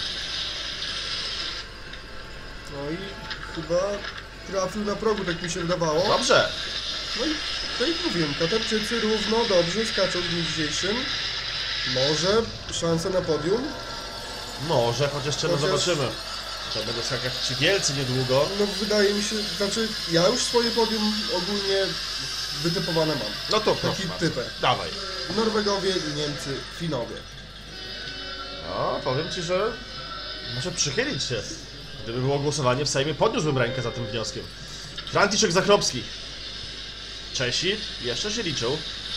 No i chyba trafił na progu, tak mi się wydawało. Dobrze. No i tak jak mówiłem, Katarczycy równo, dobrze skaczą w dniu dzisiejszym. Może szanse na podium? Może, chociaż jeszcze no Chociaż- zobaczymy. To będą skakać ci wielcy niedługo. No wydaje mi się, znaczy ja już swoje podium ogólnie wytypowane mam. No to Taki proszę bardzo. typek. Dawaj. Norwegowie, Niemcy, Finowie. No, powiem ci, że może przychylić się. Gdyby było głosowanie w Sejmie, podniósłbym rękę za tym wnioskiem. Franciszek Zachrobski. Czesi jeszcze się liczą.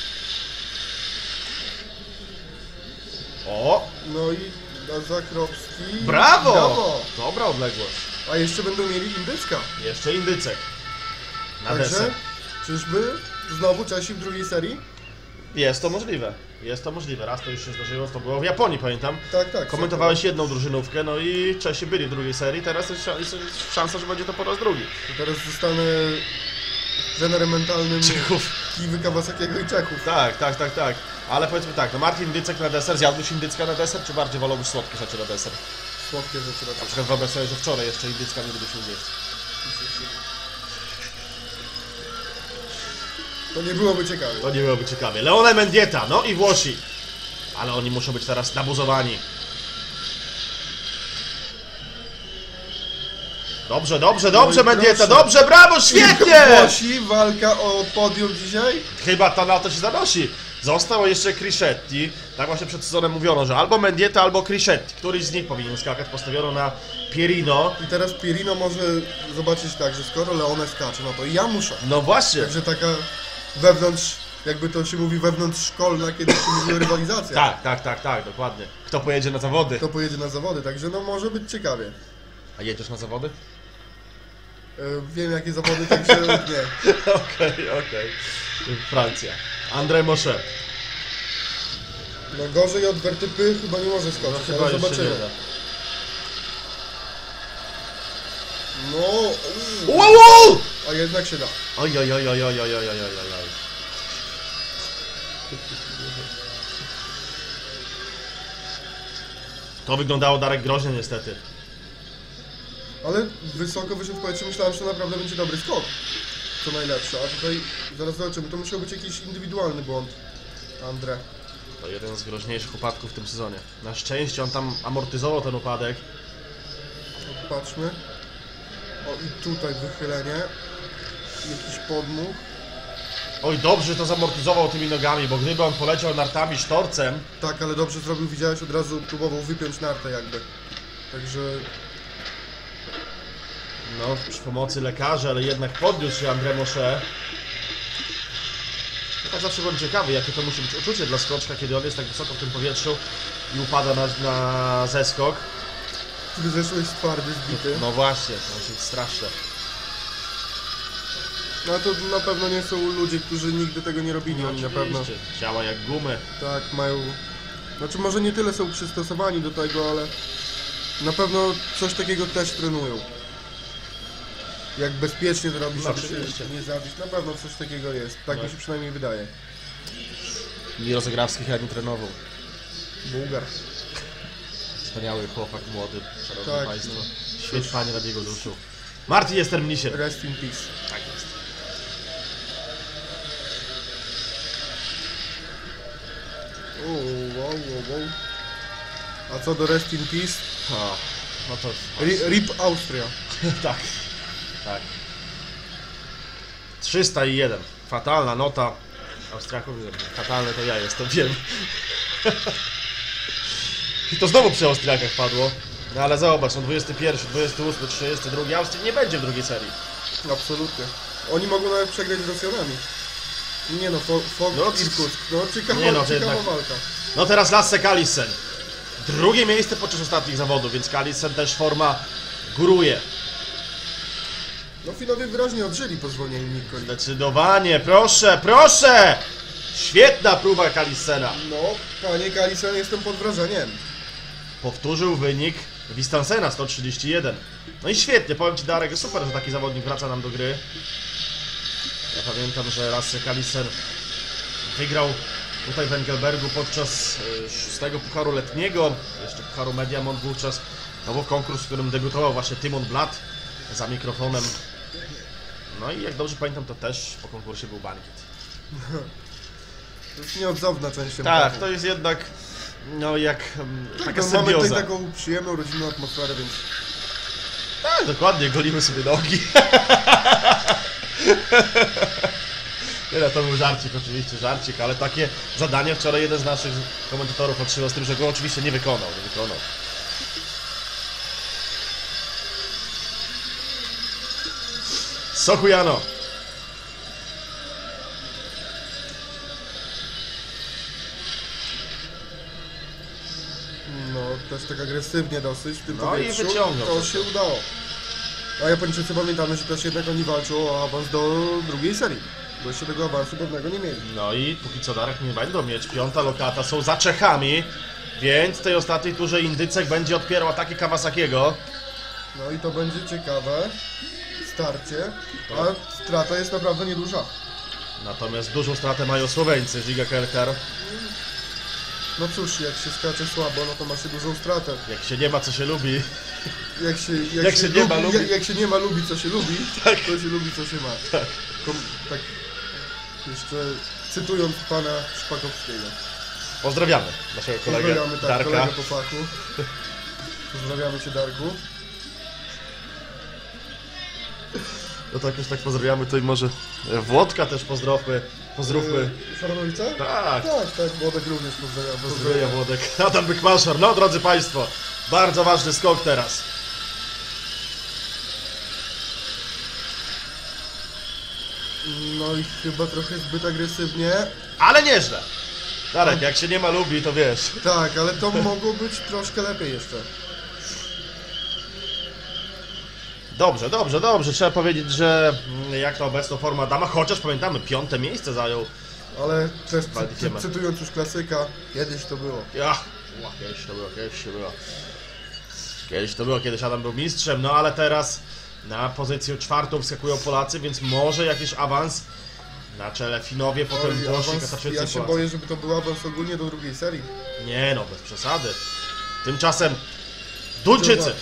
O! No i Zachrobski. Brawo! Brawo! Dobra odległość. A jeszcze będą mieli Indycka. Jeszcze Indycek. Na Także deser. czyżby znowu Czesi w drugiej serii? Jest to możliwe. Jest to możliwe. Raz to już się zdarzyło, to było w Japonii, pamiętam. Tak, tak. Komentowałeś jedną drużynówkę, no i Czesi byli w drugiej serii, teraz jest szan- jest szansa, że będzie to po raz drugi. Teraz zostanę trenerem mentalnym Czechów. Kiwy Kawasakiego i Czechów. Tak, tak, tak, tak. Ale powiedzmy tak, no Martin Indycek na deser, zjadłbyś indycka na deser, czy bardziej wolałbyś słodkie rzeczy na deser? Słodkie rzeczy Na robią. przykład wyobraź sobie, że wczoraj jeszcze indycka mielibyśmy zjeść. To nie byłoby ciekawe. To nie byłoby ciekawie. Leone Mendieta, no i Włosi. Ale oni muszą być teraz nabuzowani. Dobrze, dobrze, dobrze, No i Mendieta, proszę. dobrze, brawo, świetnie! Włosi, walka o podium dzisiaj. Chyba to na to się zanosi. Został jeszcze Crischetti. Tak właśnie przed sezonem mówiono, że albo Mendieta, albo Crischetti. Któryś z nich powinien skakać. Postawiono na Pierino. I teraz Pierino może zobaczyć tak, że skoro Leone skacze, no to ja muszę. No właśnie. Także taka wewnątrz, jakby to się mówi wewnątrz szkolna, kiedy się mówi o rywalizacji. Tak, tak, tak, tak, dokładnie. Kto pojedzie na zawody? Kto pojedzie na zawody, także no może być ciekawie. A jedziesz na zawody? E, wiem jakie zawody, także nie. Okej, okej. Francja. André Mochet. No gorzej od Vertypy chyba nie może No skoczyć, chyba ale już się nie zobaczymy. da. No, uuu, Wow, wow! a jednak się da. Oj, oj, oj, oj, oj, oj, oj, oj, oj, oj. To wyglądało, Darek, groźnie niestety. Ale wysoko wyszedł w powietrze, myślałem, że to naprawdę będzie dobry skok. Co najlepsze, a tutaj zaraz zobaczymy, to musiał być jakiś indywidualny błąd. André. To jeden z groźniejszych upadków w tym sezonie. Na szczęście on tam amortyzował ten upadek. Patrzmy. O i tutaj wychylenie. Jakiś podmuch. Oj, dobrze to zamortyzował tymi nogami, bo gdyby on poleciał nartami sztorcem... Tak, ale dobrze zrobił, widziałeś, od razu próbował wypiąć nartę jakby. Także... No, przy pomocy lekarzy, ale jednak podniósł się André Mochet. Ja tak zawsze byłem ciekawy, jakie to musi być uczucie dla skoczka, kiedy on jest tak wysoko w tym powietrzu i upada na, na zeskok. Ty zeszłeś twardy, zbity. No właśnie, to musi być straszne. No to na pewno nie są ludzie, którzy nigdy tego nie robili, oni na pewno... Oczywiście, działa jak gumy. Tak, mają... Znaczy może nie tyle są przystosowani do tego, ale... Na pewno coś takiego też trenują. Jak bezpiecznie zrobić, No, żeby oczywiście. się nie zabić, na pewno coś takiego jest. Tak No. mi się przynajmniej wydaje. Miro Zagrawski chyba nie trenował. Bułgar. Wspaniały chłopak młody, szanowni Tak, państwo. no. Świeć Panie nad jego duszą. Martin jest terminisiem. Rest in peace. Tak jest. Uuu, wow, wow, wow. A co do Rest in peace? O, no to... Ri- R I P Austria. tak, tak. trzysta jeden. Fatalna nota. Austriaków, fatalne to ja jestem, wiem. I to znowu przy Austriakach padło. No ale zobacz, no dwudziesty pierwszy, dwudziesty ósmy, trzydziesty drugi. Austrii nie będzie w drugiej serii. Absolutnie. Oni mogą nawet przegrać z Rosjanami. Nie no, Fo- Fog No, no, Irkutsk. No ciekawa, nie no, to ciekawa jednak- walka. No teraz Lasse Kalisen. Drugie miejsce podczas ostatnich zawodów, więc Kalisen też forma góruje. No Finowie wyraźnie odżyli po zwolnieniu Nikoli. Zdecydowanie, proszę, proszę! Świetna próba Kalisena. No, panie Kalisen, jestem pod wrażeniem. Powtórzył wynik Wistansena sto trzydzieści jeden. No i świetnie, powiem Ci, Darek, super, że taki zawodnik wraca nam do gry. Ja pamiętam, że Lasse Kalisen wygrał tutaj w Engelbergu podczas e, szóstego Pucharu Letniego, jeszcze Pucharu Mediamont wówczas. To był konkurs, w którym debiutował właśnie Timon Blatt za mikrofonem. No i jak dobrze pamiętam, to też po konkursie był bankiet. To jest nieodzowna część Tak, M P W. to jest jednak, no jak um, taka No, mamy tutaj symbioza. taką przyjemną, rodzinną atmosferę, więc... Tak, dokładnie, golimy sobie nogi. Nie no, to był żarcik, oczywiście, żarcik, ale takie zadanie wczoraj jeden z naszych komentatorów otrzymał z tym, że go oczywiście nie wykonał, nie wykonał. Sokujano. No, też tak agresywnie dosyć w tym No i powietrzu. wyciągnął To to. się udało. A Japończycy pamiętamy, że też jednak oni walczą o awans do drugiej serii. Bo jeszcze tego awansu pewnego nie mieli. No i póki co, Darek, nie będą mieć. Piąta lokata są za Czechami, więc w tej ostatniej turze Indycek będzie odpierał ataki Kawasakiego. No i to będzie ciekawe starcie, Tak. a strata jest naprawdę nieduża. Natomiast dużą stratę mają Słoweńcy, Giga Kelter. No cóż, jak się skacze słabo, no to ma się dużą stratę. Jak się nie ma, co się lubi. Jak się, jak Jak się nie ma, lubi, lubi. Jak, jak się nie ma, lubi co się lubi, Tak. to się lubi co się ma. Tak. Kom, tak jeszcze cytując pana Szpakowskiego. Pozdrawiamy naszego kolegę Pozdrawiamy, tak, Darka. kolegę po fachu. Pozdrawiamy cię, Darku. No to jakoś tak pozdrawiamy, to i może Włodka też pozdrowmy, pozdrówmy. Szaranowica? Tak. Tak, tak, Włodek również pozdrawiam. Pozdrowienia Włodek. Adam Bykmaszar. No drodzy Państwo, bardzo ważny skok teraz. No i chyba trochę zbyt agresywnie. Ale nieźle. Darek, jak się nie ma lubi, to wiesz. Tak, ale to mogło być troszkę lepiej jeszcze. Dobrze, dobrze, dobrze. Trzeba powiedzieć, że mm, jak na obecną formę Adama, chociaż pamiętamy, piąte miejsce zajął. Ale też cy, Waldikiema. cy, cytując już klasyka, kiedyś to było. Ja, ła, kiedyś to było, kiedyś to było. Kiedyś to było, kiedyś Adam był mistrzem, no ale teraz na pozycję czwartą wskakują Polacy, więc może jakiś awans. Na czele Finowie, potem Oj, Włosi, awans, Katarczycy ja i się Polacy. boję, żeby to był awans ogólnie do drugiej serii. Nie no, bez przesady. Tymczasem Duńczycy.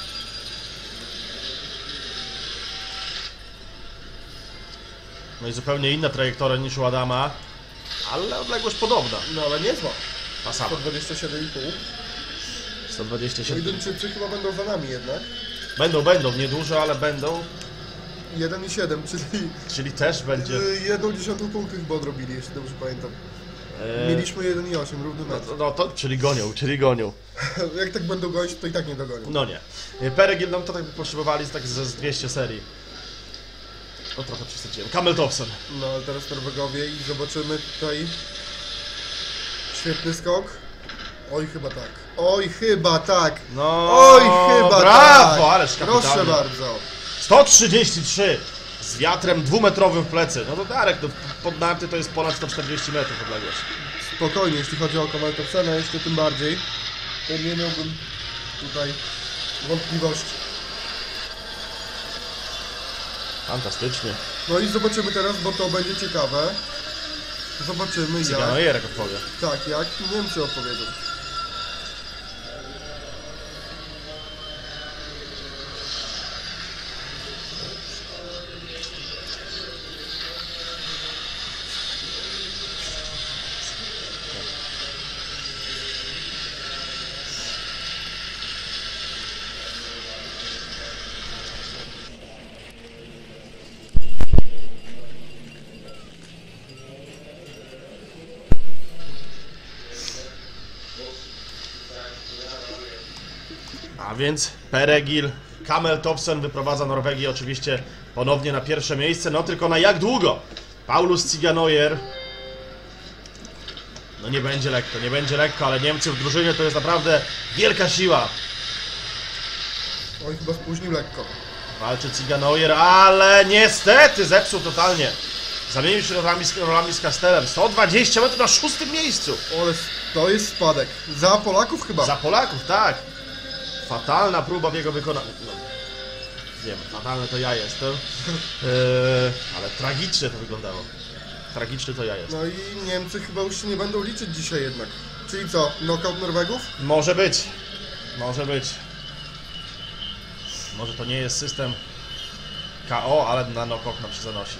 No i zupełnie inna trajektoria niż u Adama, ale odległość podobna. No ale niezła. Ta sama. sto dwadzieścia siedem i pół. sto dwadzieścia No i siedem. Duńczycy chyba będą za nami jednak. Będą, będą, nieduże, ale będą. jeden i siedem, czyli Czyli też będzie. y, jedną dziesiątą punktu chyba odrobili, jeśli dobrze pamiętam. E, Mieliśmy jeden i osiem, równy no, mecz. to- no to, czyli gonią, czyli gonią. Jak tak będą gonić, to i tak nie dogonią. No nie. Peregil nam to tak by potrzebowali z tak ze z dwieście serii. No trochę przesadziłem. Camel Thompson. No ale teraz Norwegowie i zobaczymy tutaj świetny skok. Oj chyba tak. Oj chyba tak. No. Oj chyba brawo, tak. ależ kapitalnie. Proszę bardzo. sto trzydzieści trzy z wiatrem dwumetrowym w plecy. No to Darek, no, pod narty to jest ponad sto czterdzieści metrów odległość. Spokojnie, jeśli chodzi o Camel Thompsona, jeszcze tym bardziej. To nie miałbym tutaj wątpliwości. Fantastycznie. No i zobaczymy teraz, bo to będzie ciekawe. Zobaczymy jak. Cyganojerek odpowie. Tak, jak Niemcy odpowiedzą. A więc Peregil, Camel Thompson wyprowadza Norwegię oczywiście ponownie na pierwsze miejsce. No tylko na jak długo? Paulus Cyganojer. No nie będzie lekko, nie będzie lekko, ale Niemcy w drużynie to jest naprawdę wielka siła. Oj, chyba spóźnił lekko. Walczy Cyganojer, ale niestety zepsuł totalnie. Zamienił się rolami z, rolami z Kastelem. sto dwadzieścia metrów na szóstym miejscu. Ale to jest spadek. Za Polaków chyba. Za Polaków, tak. Fatalna próba w jego wykonaniu. No, wiem, fatalny to ja jestem. Eee, ale tragicznie to wyglądało. Tragiczny to ja jestem. No i Niemcy chyba już się nie będą liczyć dzisiaj jednak. Czyli co, knockout Norwegów? Może być. Może być. Może to nie jest system K O, ale na knockout nam się zanosi.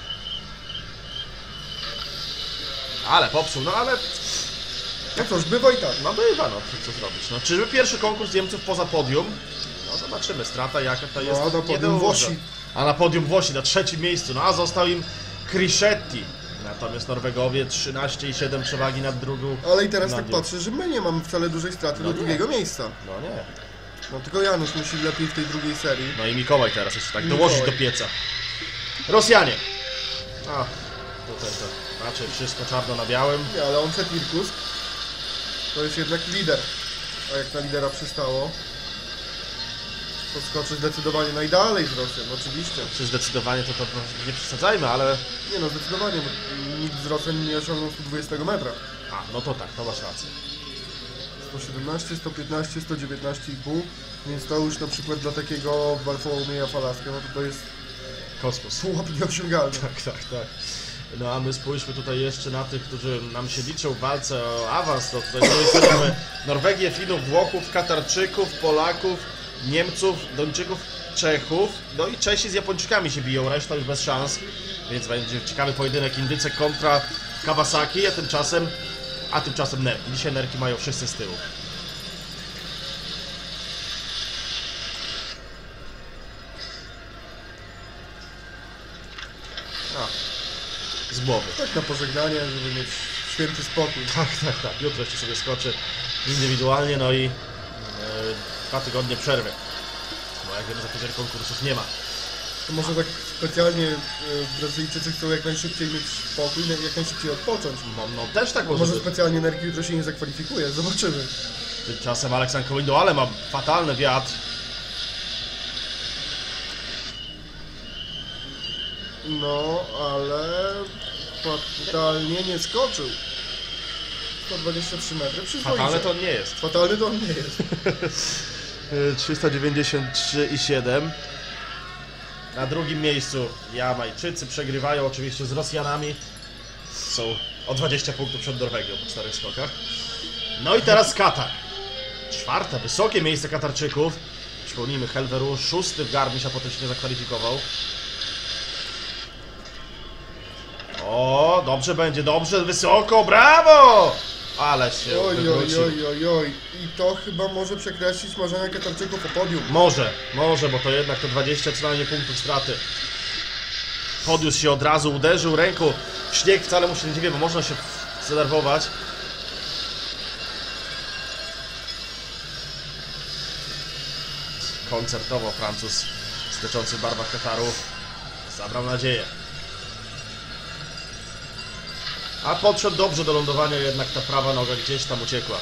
Ale popsuł, no ale... No cóż, bywa i tak. No bywa, no co zrobić. No, czyżby pierwszy konkurs Niemców poza podium? No zobaczymy, strata jaka to jest. No, a na nie podium duża. Włosi. A na podium Włosi, na trzecim miejscu, no a został im Crischetti. Natomiast Norwegowie trzynaście i siedem przewagi nad drugą. Ale i teraz tak nad nią. patrzę, że my nie mamy wcale dużej straty No do nie. drugiego miejsca. No nie. No tylko Janusz musi lepiej w tej drugiej serii. No i Mikołaj teraz jeszcze tak Mikołaj. dołożyć do pieca. Rosjanie. A, tutaj to raczej wszystko czarno na białym. Nie, ale on Irkutsk to jest jednak lider. A jak na lidera przystało, podskoczy zdecydowanie najdalej z Rosjan, oczywiście. Czy zdecydowanie to, to, to nie przesadzajmy, ale... Nie no, zdecydowanie, bo nikt z Rosjan nie osiągnął sto dwudziestu metra. A, no to tak, to masz rację. sto siedemnaście, sto piętnaście, sto dziewiętnaście i pół, więc to już na przykład dla takiego Bartłomieja Falaska, no to to jest Kosmos. słup nieosiągalny. Tak, tak, tak. No a my spójrzmy tutaj jeszcze na tych, którzy nam się liczą w walce o awans. To tutaj mamy Norwegię, Finów, Włochów, Katarczyków, Polaków, Niemców, Duńczyków, Czechów. No i Czesi z Japończykami się biją, reszta już bez szans. Więc będzie ciekawy pojedynek Indycek kontra Kawasaki, a tymczasem, a tymczasem nerki. Dzisiaj nerki mają wszyscy z tyłu. z głowy. Tak na pożegnanie, żeby mieć święty spokój. Tak, tak, tak. Jutro jeszcze sobie skoczy indywidualnie, no i e, dwa tygodnie przerwy. Bo jak wiemy, za konkursów nie ma. To może tak specjalnie e, Brazylijczycy chcą jak najszybciej mieć spokój, jak najszybciej odpocząć. No, no też tak może, Może być. specjalnie Nerki jutro się nie zakwalifikuje, zobaczymy. Tymczasem Aleksan Kowindo, ale ma fatalny wiatr. No, ale fatalnie nie skoczył. sto dwadzieścia trzy metry, przyzwoicie. Fatalny to on nie jest. Fatalny to on nie jest. trzysta dziewięćdziesiąt trzy i siedem. Na drugim miejscu Jamajczycy przegrywają oczywiście z Rosjanami. Są o dwadzieścia punktów przed Norwegią po czterech skokach. No i teraz Katar. Czwarte, wysokie miejsce Katarczyków. Przypomnijmy, Helveru szósty w Garmisch, a potem się nie zakwalifikował. O, dobrze będzie, dobrze, wysoko, brawo! Ale się Oj, oj, wywrócił. oj, oj, oj. I to chyba może przekreślić marzenia Katarczyków o podium. Może, może, bo to jednak to dwadzieścia co najmniej punktów straty. Podniósł się od razu, uderzył ręką. Śnieg wcale mu się nie dziwię, bo można się zdenerwować. Koncertowo Francuz steczący w barwach Kataru zabrał nadzieję. A podszedł dobrze do lądowania, jednak ta prawa noga gdzieś tam uciekła.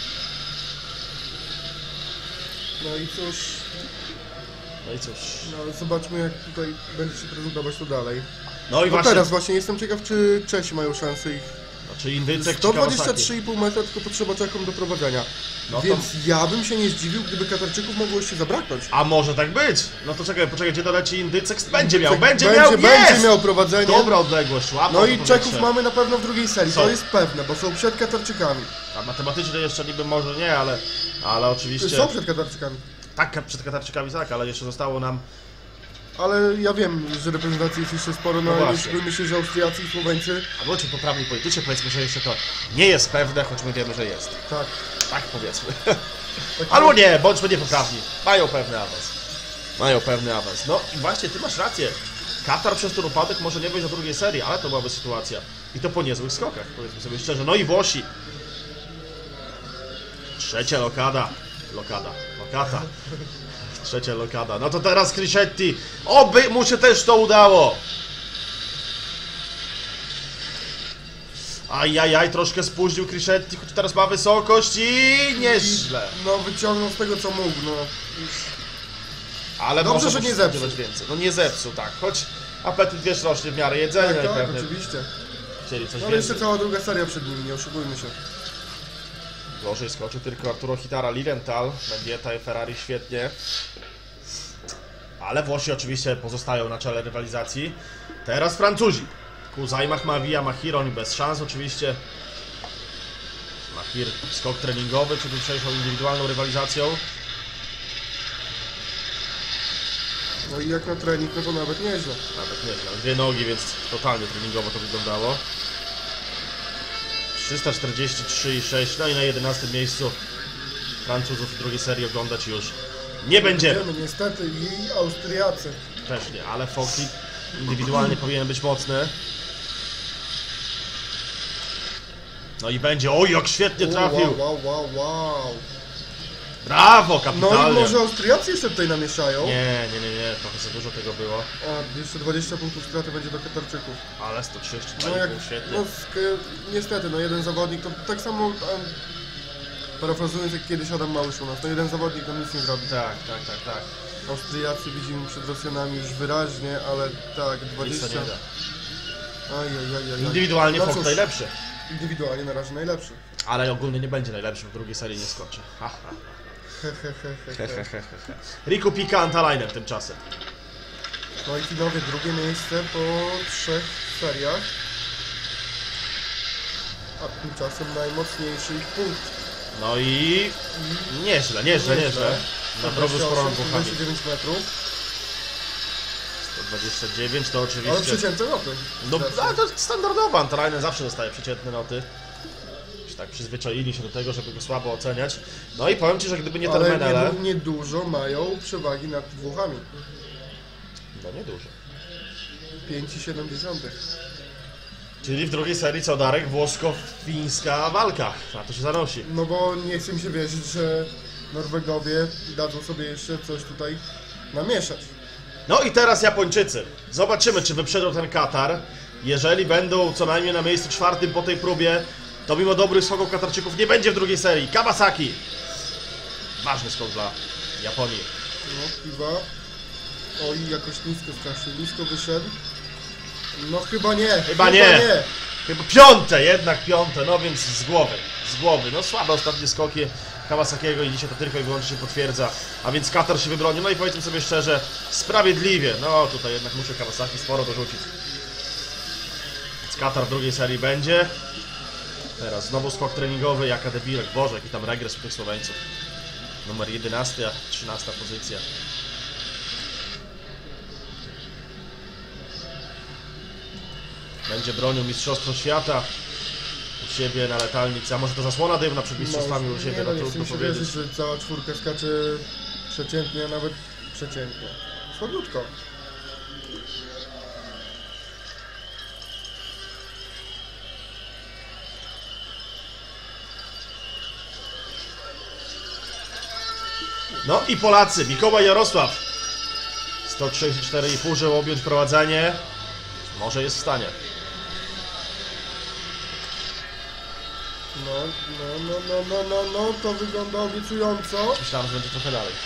No i cóż, No i cóż. no zobaczmy jak tutaj będzie się prezentować to dalej. No i No właśnie, teraz właśnie jestem ciekaw, czy Czesi mają szansę ich. znaczy Indycek czy sto Kawasaki. dwadzieścia trzy i pół metra tylko potrzeba Czechom do prowadzenia. No to- Więc ja bym się nie zdziwił, gdyby Katarczyków mogło jeszcze zabraknąć. A może tak być? No to czekaj, poczekaj, gdzie doleci Indycek? Będzie miał, Tak, będzie, będzie, miał, będzie jest! miał prowadzenie. Dobra odległość, łapa. No i Czechów mamy na pewno w drugiej serii, Są. to jest pewne, bo są przed Katarczykami. A matematycznie jeszcze niby może nie, ale, ale oczywiście... Są przed Katarczykami. Tak, przed Katarczykami tak, ale jeszcze zostało nam... Ale ja wiem, że reprezentacji jest jeszcze sporo, no, No ale właśnie. myślę, myślę, że Austriacy i Słoweńcy, A bądźcie poprawni politycznie, powiedzmy, że jeszcze to nie jest pewne, choć my wiemy, że jest. tak. Tak powiedzmy. tak Albo nie, bądźmy niepoprawni. Mają pewny awans. Mają pewny awans. No i właśnie, ty masz rację. Katar przez ten upadek może nie być do drugiej serii, ale to byłaby sytuacja. I to po niezłych skokach, powiedzmy sobie szczerze. No i Włosi. Trzecia lokada. Lokada. Lokata. Trzecia lokada. No to teraz Crischetti. Oby mu się też to udało. Ajajaj, troszkę spóźnił Crischetti, choć teraz ma wysokość i nieźle. No wyciągnął z tego co mógł, no. Już. Ale Dobrze, może że nie się zepsuł. spodziewać więcej. No nie zepsuł, tak. Choć apetyt wiesz rośnie w miarę jedzenia Tak, i tak, pewnie oczywiście. chcieli coś No ale jeszcze więcej. cała druga seria przed nimi, nie oszukujmy się. Gorzej skoczył tylko Arturo Hitara, Lilienthal, Mendieta i Ferrari świetnie. Ale Włosi oczywiście pozostają na czele rywalizacji. Teraz Francuzi. Kuzaj, Mahmavia, Mahiron bez szans oczywiście. Mahir skok treningowy, czy jutrzejszą indywidualną rywalizacją. No i jak na trening, no to nawet nieźle. Nawet nieźle, dwie nogi, więc totalnie treningowo to wyglądało. trzysta czterdzieści trzy i sześć, no i na jedenastym miejscu Francuzów w drugiej serii oglądać już nie będziemy. Wiemy, niestety i Austriacy. Też nie, ale Foki indywidualnie powinien być mocny. No i będzie, oj jak świetnie trafił! Wow, wow, wow, wow. Brawo, No i kapitalnie! może Austriacy jeszcze tutaj namieszają. Nie, nie, nie, nie, trochę za dużo tego było. A jeszcze dwadzieścia punktów straty będzie do Katarczyków. Ale sto trzydzieści dwa No jak, świetnie. no sk- niestety, no jeden zawodnik to tak samo, um, parafrazując jak kiedyś Adam Małysz u nas, no jeden zawodnik to nic nie zrobi. Tak, tak, tak, tak. Austriacy widzimy przed Rosjanami już wyraźnie, ale tak, Nic to dwadzieścia... nie da. Aj, aj, aj, aj. Indywidualnie No Fok cóż, najlepszy. Indywidualnie na razie najlepszy. Ale ogólnie nie będzie najlepszy, w drugiej serii nie skoczy. Ha, ha. He, he, he, he, he. Hehehehe. Riku Pika Antalainen tymczasem. No i Finowie drugie miejsce po trzech seriach. A tymczasem najmocniejszy ich punkt. No i nieźle, nieźle, nieźle. Na drogę z porą buchami. dwadzieścia dziewięć metrów. sto dwadzieścia dziewięć to Ale oczywiście... przecięte noty. No Znaczy. a to standardowo, Antalainen zawsze dostaje przeciętne noty. Już tak przyzwyczaili się do tego, żeby go słabo oceniać. No i powiem Ci, że gdyby nie ten Ale Menele... nie, niedużo mają przewagi nad Włochami. No niedużo. pięć i siedem dziesiątych. Czyli w drugiej serii co, Darek? Włosko-fińska walka. A to się zanosi. No bo nie chcę mi się wierzyć, że Norwegowie dadzą sobie jeszcze coś tutaj namieszać. No i teraz Japończycy. Zobaczymy, czy wyprzedzą ten Katar. Jeżeli będą co najmniej na miejscu czwartym po tej próbie, to mimo dobrych skoków Katarczyków nie będzie w drugiej serii. Kawasaki. Ważny skok dla Japonii. No, chyba. Oj, jakoś nisko strasznie, nisko wyszedł. No chyba nie. Chyba, chyba nie. nie. Chyba piąte, jednak piąte, no więc z głowy. Z głowy. No słabe ostatnie skoki Kawasakiego i dzisiaj to tylko i wyłącznie potwierdza. A więc Katar się wybronił. No i powiedzmy sobie szczerze, sprawiedliwie. No tutaj jednak muszę Kawasaki sporo dorzucić. Więc Katar w drugiej serii będzie. Teraz znowu skok treningowy, jaka debilek. Boże, jaki tam regres u tych Słoweńców. Numer jedenasty, a trzynasta pozycja. Będzie bronił Mistrzostwo Świata u siebie na letalnicy, a może to zasłona dymna przed mistrzostwami u siebie, nie, no, no, nie trudno chcę mi się powiedzieć. wierzyć, że cała czwórka skacze przeciętnie, a nawet przeciętnie. Słabiutko. No i Polacy, Mikołaj Jarosław. sto trzydzieści cztery i pół, żeby objąć prowadzenie. Może jest w stanie. No, no, no, no, no, no, no, to wygląda obiecująco. Myślałem, że będzie trochę dalej.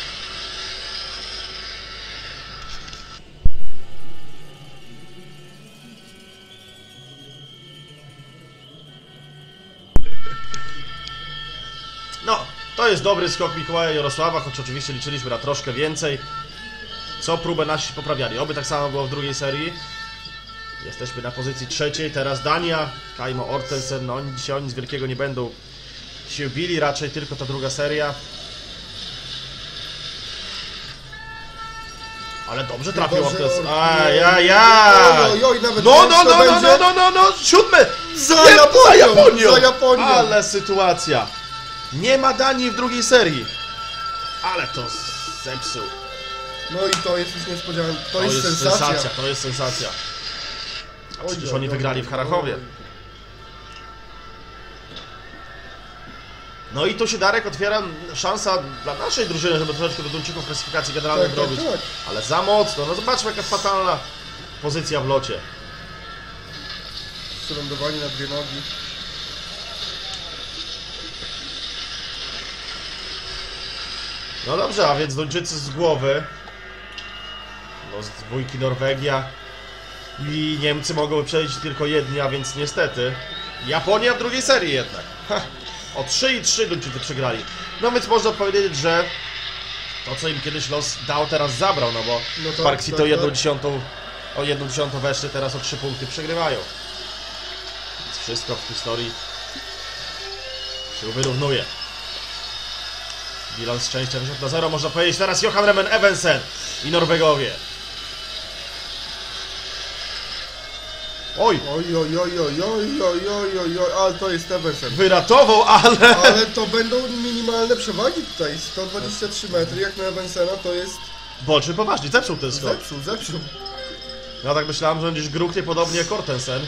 No, to jest dobry skok Mikołaja Jarosława, choć oczywiście liczyliśmy na troszkę więcej. Co próbę nasi poprawiali. Oby tak samo było w drugiej serii. Jesteśmy na pozycji trzeciej, teraz Dania, Kaimo Ortensen, no oni dzisiaj o nic wielkiego nie będą się bili, raczej tylko ta druga seria. Ale dobrze trafił Dobrze, Ortensen. Or- Ajajaj! Oj, oj, oj, nawet No, nie no, wiem, no, co no, no, będzie. no, no, no, siódmy! Za Nie, Japonią! Za Japonią! Za Japonią! Ale sytuacja! Nie ma Danii w drugiej serii. Ale to zepsuł. No i to jest już niespodzianka, to, To jest, jest sensacja. sensacja, to jest sensacja. A Oj, przecież oj, oni oj, wygrali w Charachowie. oj. No i tu się, Darek, otwiera szansa dla naszej drużyny, żeby troszeczkę do Duńczyków klasyfikacji generalnej Tak, tak, robić. tak. Ale za mocno. No zobaczmy, jaka fatalna pozycja w locie. Lądowanie na dwie nogi. No dobrze, a więc Duńczycy z głowy. No z dwójki Norwegia. I Niemcy mogą wyprzedzić tylko jedni, a więc niestety Japonia w drugiej serii jednak. Ha, o trzy i trzy Duńczycy przegrali. No więc można powiedzieć, że to, co im kiedyś los dał, teraz zabrał, no bo No tak, Park City tak, o jedną tak. dziesiątą, o jedną dziesiątą weszli, teraz o trzy punkty przegrywają. Więc wszystko w historii się wyrównuje. Bilans szczęścia wyszedł na zero, można powiedzieć. Teraz Johan Remen Evensen i Norwegowie. Oj, Oj, oj, oj, oj, oj, oj, oj, oj, oj, ale to jest Eversen. wyratował, ale... Ale to będą minimalne przewagi tutaj. sto dwadzieścia trzy metry, jak na Evensena, to jest... Boczy poważnie, zepsuł ten skok. Zepsuł, zepsuł. Ja tak myślałem, że gdzieś gruchnie podobnie jak Kortensen.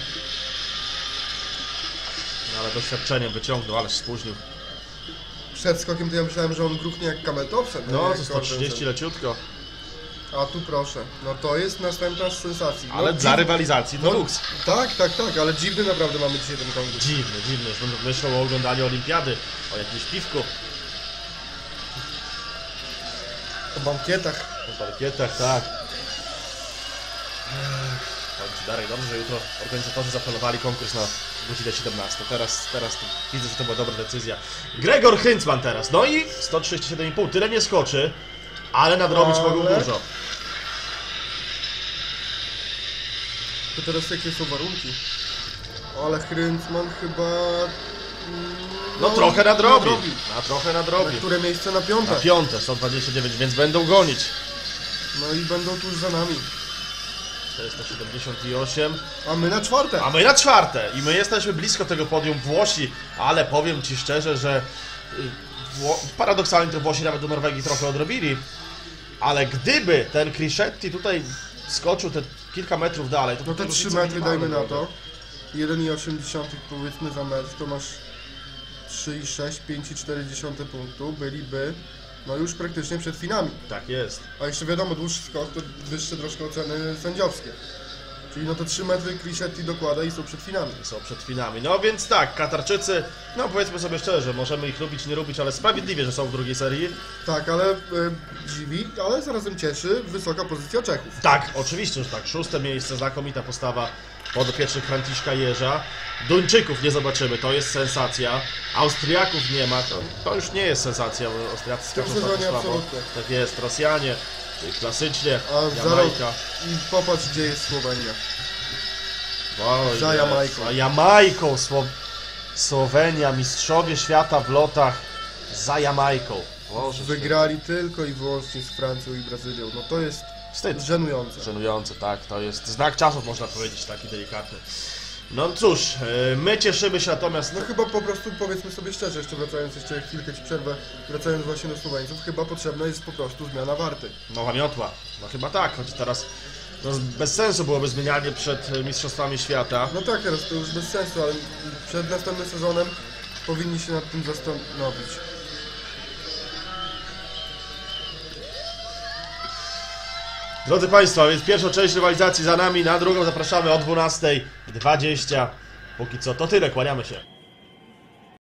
No ale doświadczeniem wyciągnął, ale się spóźnił. Przed skokiem to ja myślałem, że on gruchnie jak Kamel Thompson. nie No, jak to sto Kortensen. trzydzieści leciutko. A tu proszę. No to jest następna z sensacji. No, Ale dla dziw- rywalizacji to no, luks. Tak, tak, tak, ale dziwny naprawdę mamy dzisiaj ten konkurs. Dziwny, dziwny. Już będę myślał o oglądaniu olimpiady, o jakimś piwku, O bankietach. o parkietach, tak. Powiem ci, Darek, dobrze, że jutro organizatorzy zaplanowali konkurs na godzinę siedemnastą. Teraz, teraz to widzę, że to była dobra decyzja. Gregor Hyntzman teraz, no i sto trzydzieści siedem i pół. Tyle nie skoczy, ale nadrobić Ale- mogą dużo. To teraz jakie są warunki? Ale Hryncman chyba... mm, No trochę nadrobi. nadrobi. Na trochę Na nadrobi. które miejsce? Na piąte. Na piąte, sto dwadzieścia dziewięć, więc będą gonić. No i będą tuż za nami. czterysta siedemdziesiąt osiem. A my na czwarte. A my na czwarte i my jesteśmy blisko tego podium Włosi, ale powiem ci szczerze, że y, Wło... paradoksalnie to Włosi nawet do Norwegii trochę odrobili, ale gdyby ten Crischetti tutaj skoczył te kilka metrów dalej, to No te różnica trzy metry minimalna dajmy na byłaby. to. jeden i osiem powiedzmy za mecz, to masz trzy i sześć, pięć i cztery punktu, byliby no już praktycznie przed finami. Tak jest. A jeszcze wiadomo, dłuższy skok to wyższe troszkę oceny sędziowskie. Czyli no to trzy metry Klisetti dokłada i są przed finami. Są przed finami. No więc tak, Katarczycy, no powiedzmy sobie szczerze, możemy ich lubić, nie lubić, ale sprawiedliwie, że są w drugiej serii. Tak, ale e, dziwi, ale zarazem cieszy wysoka pozycja Czechów. Tak, oczywiście, że tak. Szóste miejsce, znakomita postawa podopiecznych Franciszka Jerza. Duńczyków nie zobaczymy, to jest sensacja. Austriaków nie ma, to, to już nie jest sensacja, bo Austriacy W tym skaczą sezonie słabo. absolutnie. Tak jest, Rosjanie, czyli klasycznie, A za rok Jamajka. i popatrz, gdzie jest Słowenia. Oj, Za jest. Jamajką. Za Jamajką, Sło... Słowenia, mistrzowie świata w lotach za Jamajką. Boże, Wygrali tylko i wyłącznie z Francją i Brazylią. No to jest wstyd. żenujące. Żenujące, tak, to jest znak czasów, można powiedzieć, taki delikatny. No cóż, yy, my cieszymy się natomiast... No chyba po prostu, powiedzmy sobie szczerze, jeszcze wracając, jeszcze chwilkę ci przerwę, wracając właśnie do Słoweńców, chyba potrzebna jest po prostu zmiana warty. Nowa miotła. No chyba tak, choć teraz no, bez sensu byłoby zmienianie przed Mistrzostwami Świata. No tak, teraz to już bez sensu, ale przed następnym sezonem powinni się nad tym zastanowić. Drodzy Państwo, więc pierwszą część rywalizacji za nami, na drugą zapraszamy o dwunastej dwadzieścia. Póki co to tyle, kłaniamy się.